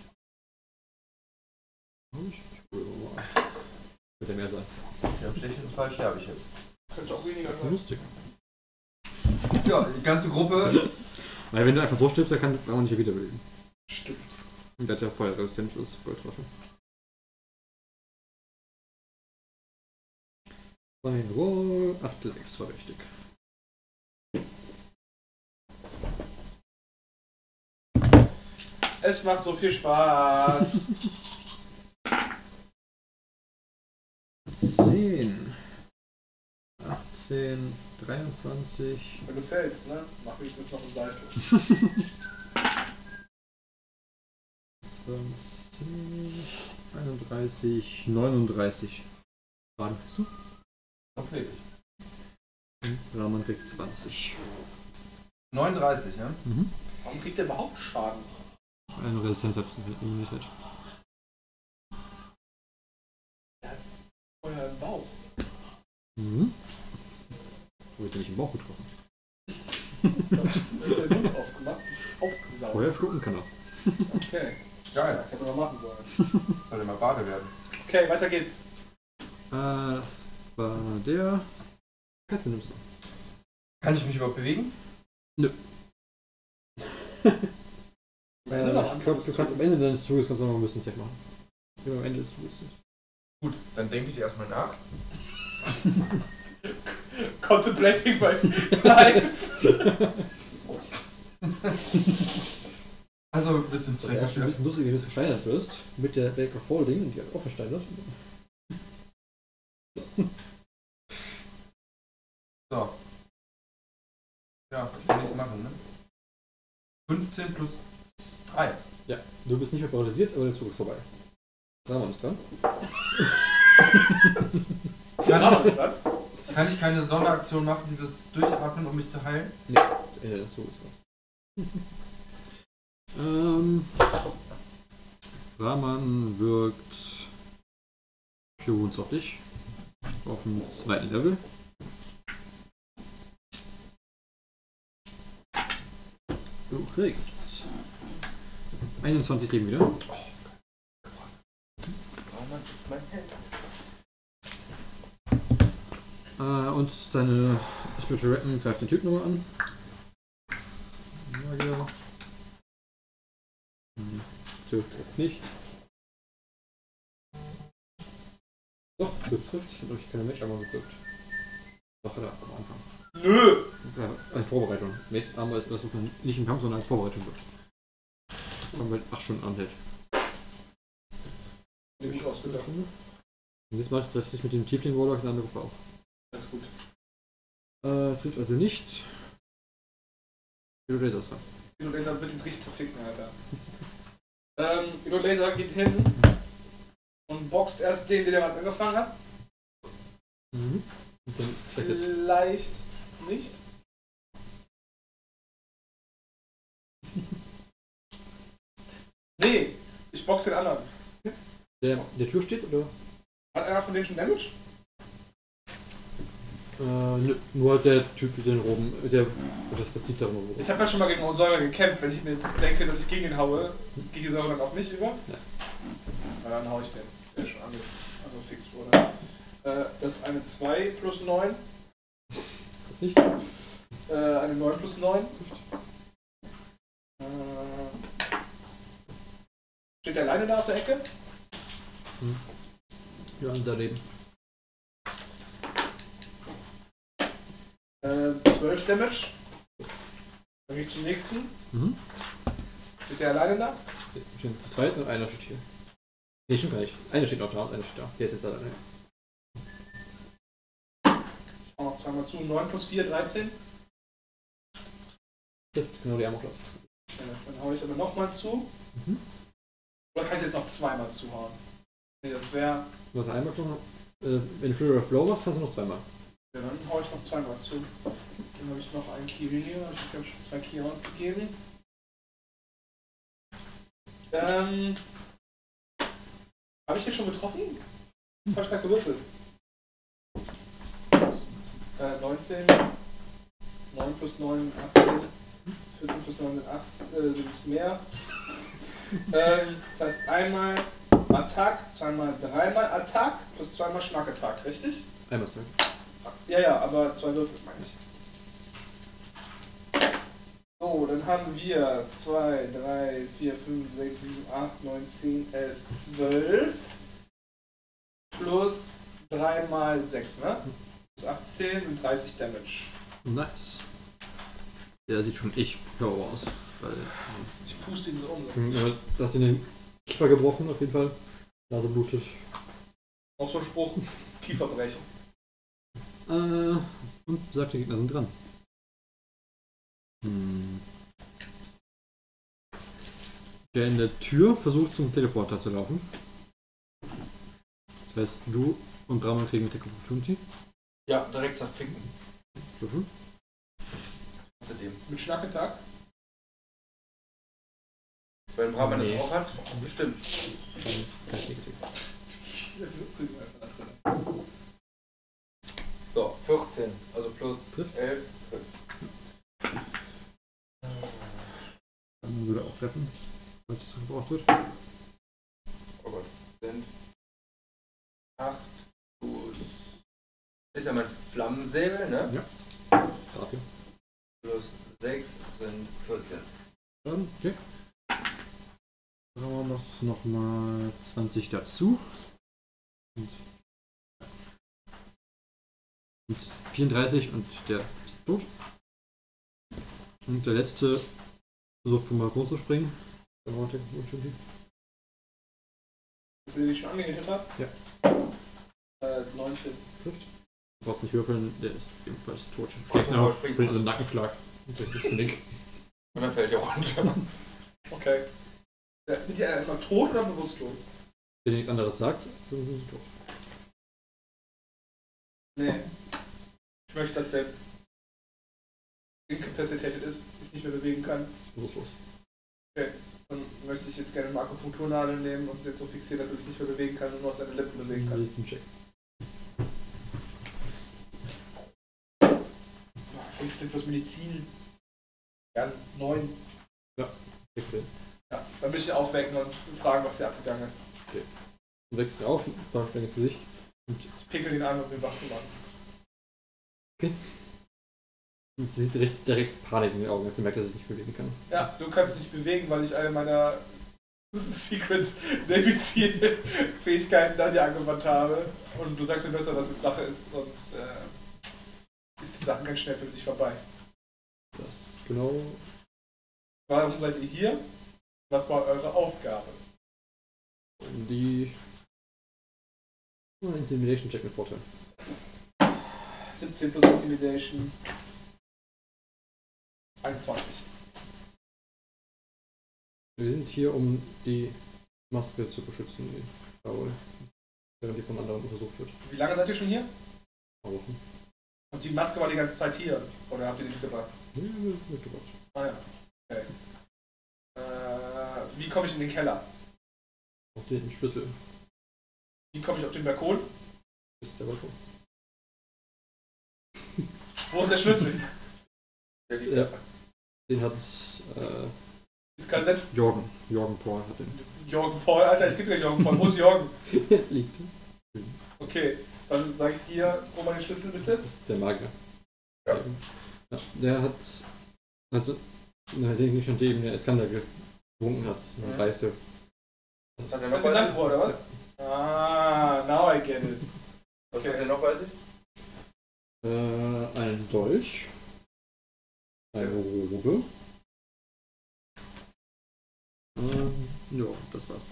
Hab ich? Ich probiere mal. Wird ja mehr sein. Ja, im schlechtesten Fall sterbe ich jetzt. Könnte auch weniger Das ist sein. lustig. Ja, die ganze Gruppe Weil wenn du einfach so stirbst, dann kann man nicht wiederbeleben. Stimmt. Und der hat ja Feuerresistenz plus Goldtreffer. Mein Roll, acht sechs war richtig. Es macht so viel Spaß. zehn, achtzehn, dreiundzwanzig. Wenn du fällst, ne? Mach ich das noch im Seite. zwanzig, einunddreißig, neununddreißig. Schaden kriegst du? Okay. Und Rahman kriegt zwanzig. neununddreißig, ja? Mhm. Warum kriegt der überhaupt Schaden? Eine Resistenz hat Immunität. Feuer im Bauch. Mhm. So wird er nicht im Bauch getroffen. Da hat der Mund aufgemacht, ist aufgesaugt. Feuer schlucken kann er. Okay. Geil. Hätte man machen sollen. Sollte mal Bade werden. Okay, weiter geht's. Äh, das war der. Katze nimmst du. Kann ich mich überhaupt bewegen? Nö. Am Ende noch Äh, ich Anfang glaube, des du kannst am Zuges. Ende deines Zuges kannst du noch ein bisschen Check machen. Ja, am Ende des Zuges. Gut, dann denke ich erstmal nach. Contemplating my life. Also ein bisschen Das wäre schon ein bisschen lustig, wenn du es versteinert wirst. Mit der Baker Folding und die hat auch versteinert. So. Ja, ich kann nichts machen, ne? fünfzehn plus drei. Ja, du bist nicht mehr paralysiert, aber der Zug ist vorbei. Ramon ist dran. Kann ich, kann ich keine Sonderaktion machen, dieses Durchatmen, um mich zu heilen? Nee, äh, der Zug ist raus. ähm. Rahman wirkt Cure Wounds auf dich. Auf dem zweiten Level. Du kriegst einundzwanzig Leben wieder. Oh Mann, das ist mein Held. Äh, und seine Spiritual Weapon greift den Typ nochmal an. Magier. Hm, zwölf trifft nicht. Doch, zwölf trifft. Ich habe euch keine Match einmal gedrückt. Doch, hat er am Anfang. Nö! Ja, als Vorbereitung. Match Armor ist das, was man nicht im Kampf, sondern als Vorbereitung wird. Wenn man acht Stunden anhält. Nehme ich ausgedacht. Und jetzt mache ich das mit dem Tiefling Warlock in der anderen Gruppe auch. Alles gut. Äh, trifft also nicht. Ido Laser ist dran. Ido Laser wird jetzt richtig zerficken, Alter. ähm, Ido Laser geht hin und boxt erst den, der damit angefangen hat. Mhm. Und dann vielleicht jetzt. Vielleicht nicht. Nee, ich box den anderen. Der in der Tür steht, oder? Hat einer von denen schon Damage? Äh, nö, nur der Typ mit den Roben, der das verzieht darum. Ich habe ja schon mal gegen Säuger gekämpft. Wenn ich mir jetzt denke, dass ich gegen ihn haue, geht die Säuger dann auf mich über? Ja. Na, dann hau ich den. Der ist schon ange also fix wurde. Äh, das ist eine zwei plus neun. Nicht? Äh, eine neun plus neun. Äh, steht der alleine da auf der Ecke? Hm. Ja, und daneben. Äh, zwölf Damage. Dann gehe ich zum nächsten. Mhm. Steht der alleine da? Stimmt, zu zweit und einer steht hier. Nee, stimmt gar nicht. Einer steht noch da und einer steht da. Der ist jetzt alleine. Ich hau noch zweimal zu. neun plus vier, dreizehn. Trifft genau die Armor-Class. Dann hau ich aber nochmal zu. Mhm. Oder kann ich jetzt noch zweimal zuhauen? Nee, das wäre. Du hast einmal schon. Äh, wenn du Flurry of Blow machst, kannst du noch zweimal. Ja, dann hau ich noch zweimal zu. Dann habe ich noch einen Key hier. Ich habe schon zwei Key ausgegeben. Ähm. Habe ich hier schon getroffen? Was habe ich gerade gewürfelt? Äh, neunzehn. neun plus neun, achtzehn. vierzehn plus neun sind achtzehn, äh, sind mehr. ähm, das heißt einmal Attack, zweimal dreimal Attack plus zweimal Schnack-Attack, richtig? Einmal zwei. Ja, ja, aber zwei Würfel meine ich. So, dann dann haben wir zwei, drei, vier, fünf, sechs, sieben, acht, neun, zehn, elf, zwölf plus drei mal sechs, ne? Plus achtzehn sind dreißig Damage. Nice. Der sieht schon echt blau aus. Weil, Ich puste ihn so um. äh, du hast in den Kiefer gebrochen auf jeden Fall. Nase blutet. Auch so ein Spruch, Kiefer brechen. Äh, und sagt, die Gegner sind dran. Hm. Der in der Tür versucht zum Teleporter zu laufen. Das heißt, du und Brahma kriegen Attack of Opportunity. Ja, direkt zerficken. Mhm. Außerdem. Mit Schnackettag. Wenn Brahman Nee. das auch hat, bestimmt. Kein Negativ. Viele Würfel einfach da drin. So, vierzehn, also plus Trifft. elf, trifft. Dann würde auch treffen, falls es so gebraucht wird. Oh Gott, sind acht plus. Ist ja mein Flammensäbel, ne? Ja. Rate. Plus sechs sind vierzehn. Dann, okay. Dann haben wir noch, noch mal zwanzig dazu. Und, und vierunddreißig und der ist tot. Und der letzte versucht vom Balkon zu springen. Dann war der unschuldig. Dass ihr die schon angehittet habt? Ja. Äh, neunzehn. Trifft. Du brauchst nicht würfeln, der ist ebenfalls tot. Springt Schlägst ihn vor, auf, springt kriegst vor. einen Nackenschlag. Und durch das Genick. Und dann fällt er runter. Okay. Ja, sind die alle immer tot oder bewusstlos? Wenn du nichts anderes sagst, dann sind sie tot. Nee. Ich möchte, dass der incapacitated ist, sich nicht mehr bewegen kann. Ist bewusstlos. Dann möchte ich jetzt gerne eine Akupunkturnadel nehmen und den so fixieren, dass er sich nicht mehr bewegen kann und nur noch seine Lippen bewegen kann. Das ist ein Check. fünfzehn plus Medizin. Ja, neun. Wechseln. Ja, dann will ich ihn aufwecken und fragen, was hier abgegangen ist. Du wächst ihn auf, ein paar Schläge ins Gesicht. Und, Ich pickel ihn an, um ihn wach zu machen. und sie sieht direkt, direkt Panik in den Augen, als sie merkt, dass sie sich nicht bewegen kann. Ja, du kannst dich nicht bewegen, weil ich eine meiner Secret Navy Seal Fähigkeiten an dir angewandt habe. Und du sagst mir besser, was jetzt Sache ist, sonst äh, ist die Sache ganz schnell für dich vorbei. Das genau. Warum seid ihr hier? Was war eure Aufgabe? Um die. Oh, ein Intimidation-Check mit Vorteil. siebzehn plus Intimidation. einundzwanzig. Wir sind hier, um die Maske zu beschützen, die Paul, während die von anderen untersucht wird. Wie lange seid ihr schon hier? Ein paar Wochen. Und die Maske war die ganze Zeit hier? Oder habt ihr die mitgebracht? Ja, mitgebracht. Ah ja. Okay. Äh, wie komme ich in den Keller? Auch den Schlüssel Wie komme ich auf den Balkon? ist der Balkon. Wo ist der Schlüssel? Ja. Den hat äh, Ist kein Set. Jorgen. Jorgen Paul hat den. Jürgen Paul, Alter, ich gebe dir Jürgen Paul. Wo ist Jürgen? Liegt. Okay, dann sage ich dir, hol mal den Schlüssel bitte. Das ist der Magier. Ja. Ja, der hat. Also. Na, den nicht schon dem, der Iskander gewunken hat. Eine Mhm. weiße. Was hat er Ist noch das die bei sich? Sanduhr, oder was? Ah, now I get it. Was hat er noch bei sich? Äh, ein Dolch. Eine Robe. Ähm, ja, das war's.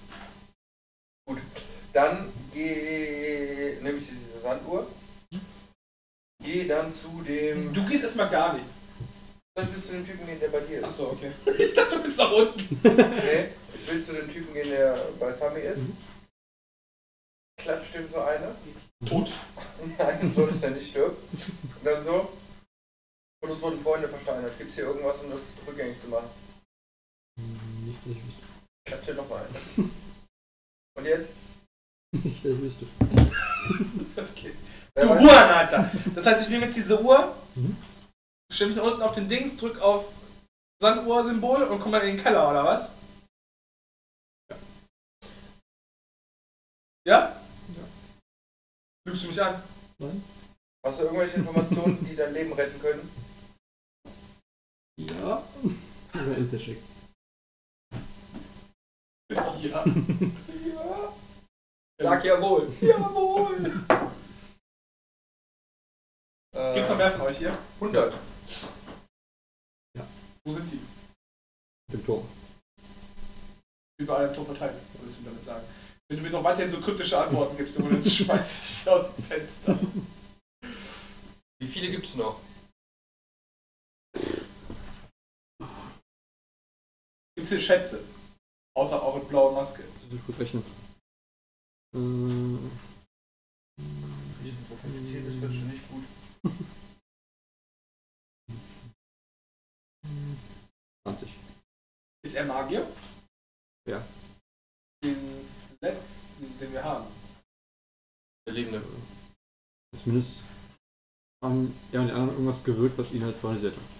Dann geh, nehme ich diese Sanduhr. Geh dann zu dem. Du gehst erstmal gar nichts. Ich will zu dem Typen gehen, der bei dir ist. Achso, okay. Ich dachte, du bist da unten. Nee, ich will zu dem Typen gehen, der bei Sami ist. Mhm. Klatscht dem so eine. Tot. Nein, so dass er nicht stirbt. Und dann so. Von uns wurden Freunde versteinert. Gibt's hier irgendwas, um das rückgängig zu machen? Hm, Nicht, dass ich wüsste. Klatsch dir noch mal ein. Und jetzt? Nicht, dass ich wüsste. Okay. Wer Du weiß- Huren, Alter. Das heißt, ich nehme jetzt diese Uhr, Mhm. stelle mich unten auf den Dings, drück auf Sanduhr-Symbol und komme dann in den Keller, oder was? Ja? Ja. Lügst du mich an? Nein? Hast du irgendwelche Informationen, die dein Leben retten können? Ja. Ja. Das wäre Insta-Schick. Ja. Ja. Sag jawohl. Jawohl. Äh, Gibt's noch mehr von euch hier? hundert. Wo sind die? Im Turm. Überall im Tor verteilt, willst du damit sagen. Wenn du mir noch weiterhin so kryptische Antworten gibst, dann schmeiß ich dich aus dem Fenster. Wie viele gibt's noch? Gibt's hier Schätze? Außer auch mit blauer Maske. Das muss ich kurz rechnen. Ähm. So kompliziert, das wird schon nicht gut. zwanzig. Ist er Magier? Ja. Den letzten, den wir haben. Der Lebende. Zumindest haben er und die anderen irgendwas gewirkt, was ihn halt paralysiert hat.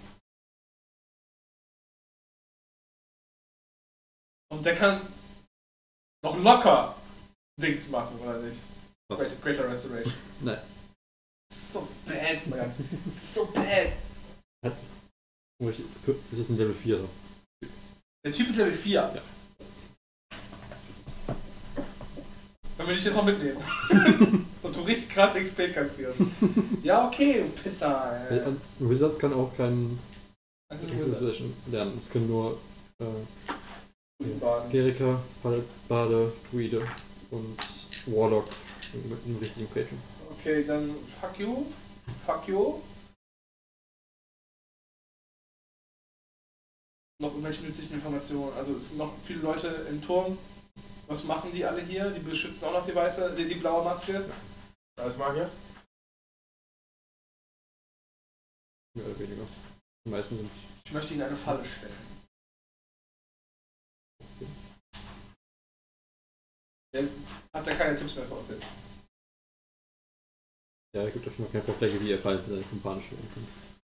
Und der kann noch locker Dings machen, oder nicht? Was? Greater, Greater Restoration. Nein. So bad, man. So bad. Hat. Es ist ein Level vier. So. Der Typ ist Level vier. Ja. Dann will ich jetzt noch mitnehmen. Und du richtig krass X P kassierst. Ja, okay, du Pisser. Ja, ein Wizard kann auch keinen Das ist Wizard. Restoration lernen. Es können nur äh, Baden. Kleriker, Bade, Bade, Druide und Warlock mit einem richtigen Patron. Okay, dann fuck you. Fuck you. Noch irgendwelche nützlichen Informationen. Also es sind noch viele Leute im Turm. Was machen die alle hier? Die beschützen auch noch die weiße, die, die blaue Maske. Alles Magier? Mehr oder weniger. Die meisten sind. Ich möchte ihnen eine Falle stellen. Der hat da keine Tipps mehr für uns jetzt. Ja, er gibt euch noch keine Vorschläge, wie ihr Fallen für seine Kumpanen stellen könnt.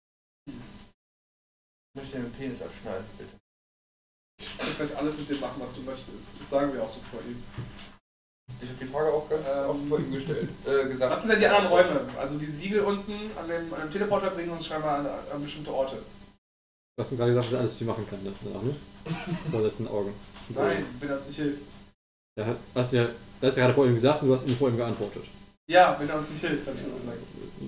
Ich möchte den Penis abschneiden, bitte. Ich kann gleich alles mit dem machen, was du möchtest. Das sagen wir auch so vor ihm. Ich habe die Frage auch ganz Ähm, oft vor ihm gestellt. Äh, gesagt. Was sind denn die anderen Räume? Also die Siegel unten an dem, an dem Teleporter bringen uns scheinbar an, an bestimmte Orte. Du hast mir gerade gesagt, dass er alles zu machen kann, ne? Danach, ne? Vor den letzten Augen. Nein, wenn er uns nicht hilft. Er hat, hast ja, er hat ja gerade vor ihm gesagt und du hast ihm vor ihm geantwortet. Ja, wenn er uns nicht hilft, habe ich nur gesagt.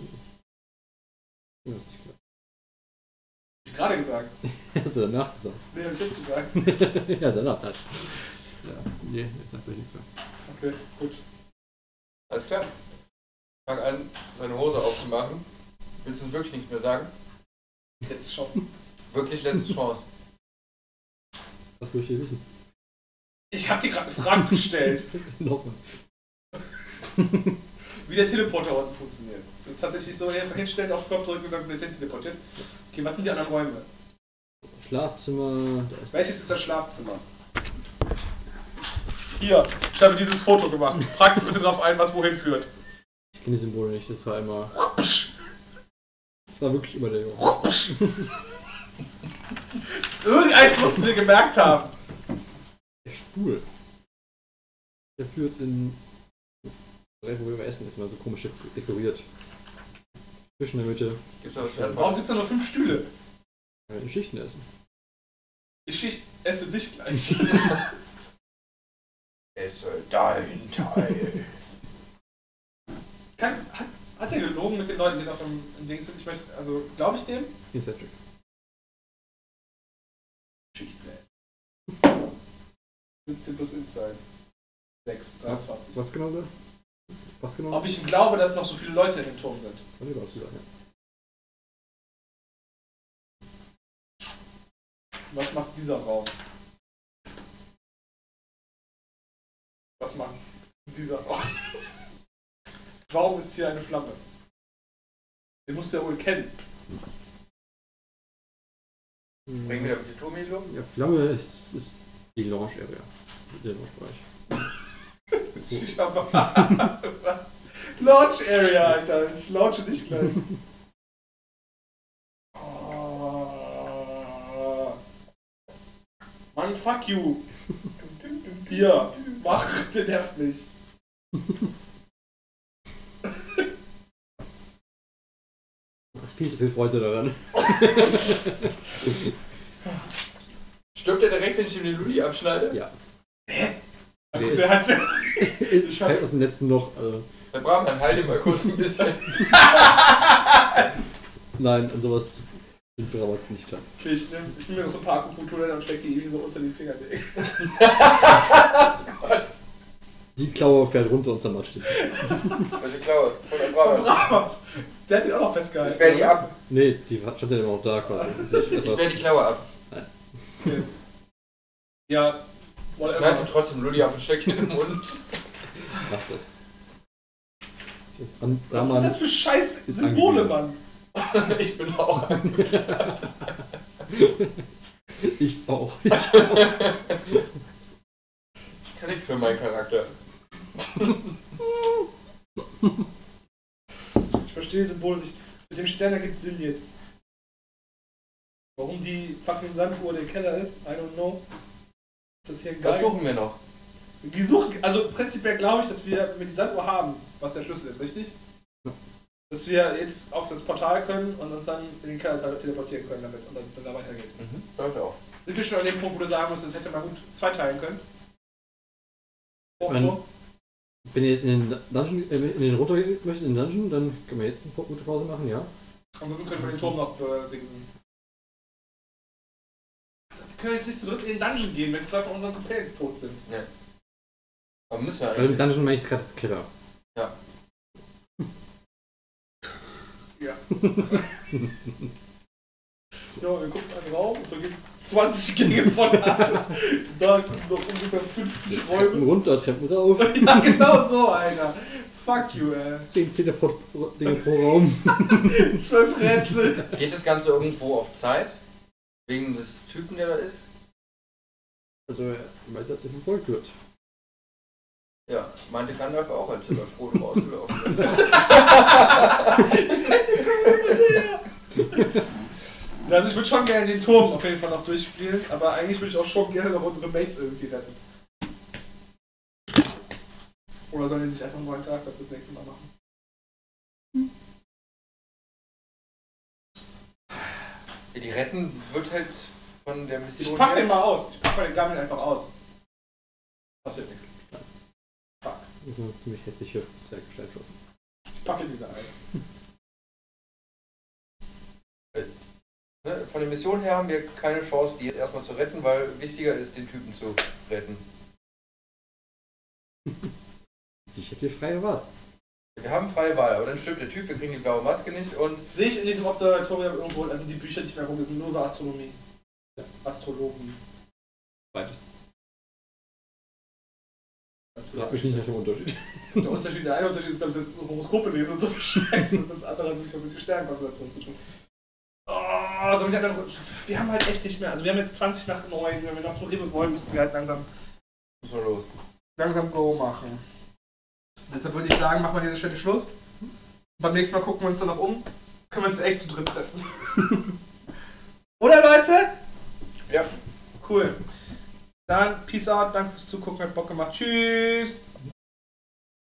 Du hast nicht gesagt. Hab ich gerade gesagt. Hast du danach gesagt? Nee, hab ich jetzt gesagt. Ja, danach halt. Ja, nee, jetzt sagt euch nichts mehr. Okay, gut. Alles klar. Fang an, seine Hose aufzumachen. Willst du uns wirklich nichts mehr sagen? Letzte Chance. Wirklich letzte Chance. Was will ich hier wissen? Ich habe dir gerade eine Frage gestellt, Nochmal. wie der Teleporter unten funktioniert. Das ist tatsächlich so, einfach hinstellen, auf den Knopf drücken und dann wird er teleportiert. Okay, was sind die anderen Räume? Schlafzimmer, da ist Welches ist das Schlafzimmer? Hier, ich habe dieses Foto gemacht. Trag es bitte drauf ein, was wohin führt. Ich kenne die Symbole nicht, das war immer. Das war wirklich immer der Junge. Irgendeins musst du dir gemerkt haben. Der Stuhl. Der führt in. Wo wir essen, ist mal so komisch dekoriert. Zwischen der Mitte. Gibt's da was Warum Wertvolles? gibt es da nur fünf Stühle? äh, In Schichten essen. Ich Schicht esse dich gleich. Esse dein Teil. Kann, hat, hat der gelogen mit den Leuten, die noch im, im Ding sind? Ich möchte, also, glaube ich dem? Inside Trick. Schichten essen. siebzehn plus Inside. sechs, dreiundzwanzig. Was genau da? Was genau? Ob ich ihm glaube, dass noch so viele Leute in dem Turm sind? Kann ich auch sagen, ja. Was macht dieser Raum? Was macht dieser Raum? Warum ist hier eine Flamme? Den musst du ja wohl kennen. Bringen wir da mit der Turm in die Luft? Ja, Flamme ist, ist die Lounge-Area. Der Lounge-Bereich. Ich hab was? Launch Area, Alter. Ich launche dich gleich. Oh. Mann, fuck you. Hier, mach, der nervt mich. Du hast viel zu viel Freude daran. Stirbt er direkt, wenn ich ihm den Luli abschneide? Ja. Na Der gut, ist- der hat. Ich fällt aus dem letzten Loch. Also, Herr Brammann, halt ihn mal kurz ein bisschen. nein, an sowas sind wir aber nicht klar. Okay, ich nehme ich nehm mir noch so ein paar Akupunkturen und steck die irgendwie so unter den Fingernägeln. Die Klaue fährt runter und zermatscht ihn. Welche Klaue? Von der Brauer. Bravo! Der hat den auch noch festgehalten. Ich wehr die ab. Nee, die stand ja immer noch da quasi. Die ist Ich einfach- wehr die Klaue ab. Okay. Ja, Ich schneide ihm whatever. trotzdem Luli ab und steck ihn im Mund. Mach das. An Was sind Raman das für scheiß ist Symbole, angewidert. Mann? Ich bin auch angewidert. Ich auch. Kann nichts für meinen Charakter. Ich verstehe die Symbole nicht. Mit dem Stern ergibt Sinn jetzt. Warum die fucking Sanduhr der Keller ist, I don't know. Ist das hier ein Das Geil? suchen wir noch. Die suchen, also prinzipiell glaube ich, dass wir mit die Sanduhr haben, was der Schlüssel ist, richtig? Ja. Dass wir jetzt auf das Portal können und uns dann in den Keller tele- teleportieren können damit und dass es dann da weitergeht. Mhm, sollte auch. Sind wir schon an dem Punkt, wo du sagen musst, das hätte man gut zweiteilen können? Oh, Ein- oh. Wenn ihr jetzt in den Dungeon, äh, in den runter möchtet, in den Dungeon, dann können wir jetzt eine gute Pause machen, ja? Ansonsten können wir den Turm noch bedingsen. Wir können jetzt nicht zu dritt in den Dungeon gehen, wenn zwei von unseren Companions tot sind. Aber müssen wir Weil im eigentlich. Dungeon meine ich gerade Killer. Ja. Ja, wir gucken einen Raum und da gibt zwanzig Gänge von ab. Da sind noch ungefähr fünfzig Treppen Räume. runter, Treppen rauf. Ja, genau so, Alter. Fuck you, ey. zehn Teleport-Dinge pro Raum. Zwölf Rätsel. Geht das Ganze irgendwo auf Zeit? Wegen des Typen, der da ist? Also, er weiß, dass er verfolgt wird. Ja, meinte Gandalf auch, als er bei Frodo rausgelaufen ist. Also ich würde schon gerne den Turm auf jeden Fall noch durchspielen, aber eigentlich würde ich auch schon gerne noch unsere Mates irgendwie retten. Oder sollen die sich einfach nur einen Charakter fürs nächste Mal machen? Ja, die retten wird halt von der Mission. Ich pack her- den mal aus. Ich pack mal den Gammel einfach aus. Passiert nichts. Fuck. Das ist eine ziemlich hässliche Zwerggestalt schon. Ich packe ihn wieder ein. Ne, von der Mission her haben wir keine Chance, die jetzt erstmal zu retten, weil wichtiger ist, den Typen zu retten. Ich hätte die freie Wahl. Wir haben freie Wahl, aber dann stirbt der Typ, wir kriegen die blaue Maske nicht und Sehe ich in diesem Observatorium irgendwo, also die Bücher, die ich mir gucke, sind nur über Astronomie. Ja. Astrologie. Beides. Das Ich habe mich nicht nach dem Unterschied. Der Unterschied, der eine Unterschied ist, glaube ich, das Horoskope lesen und so Scheiße. Und das andere hat wirklich was mit der Sternenkonstellation zu tun. Oh, so mit der anderen, wir haben halt echt nicht mehr. Also wir haben jetzt zwanzig nach neun. Wenn wir noch zum Rewe wollen, müssten wir halt langsam, müssen wir los. langsam Go machen. Deshalb würde ich sagen, machen wir an dieser Stelle Schluss. Beim nächsten Mal gucken wir uns dann noch um. Können wir uns echt zu dritt treffen. Oder Leute? Ja. Cool. Dann Peace out, danke fürs Zugucken, hat Bock gemacht. Tschüss.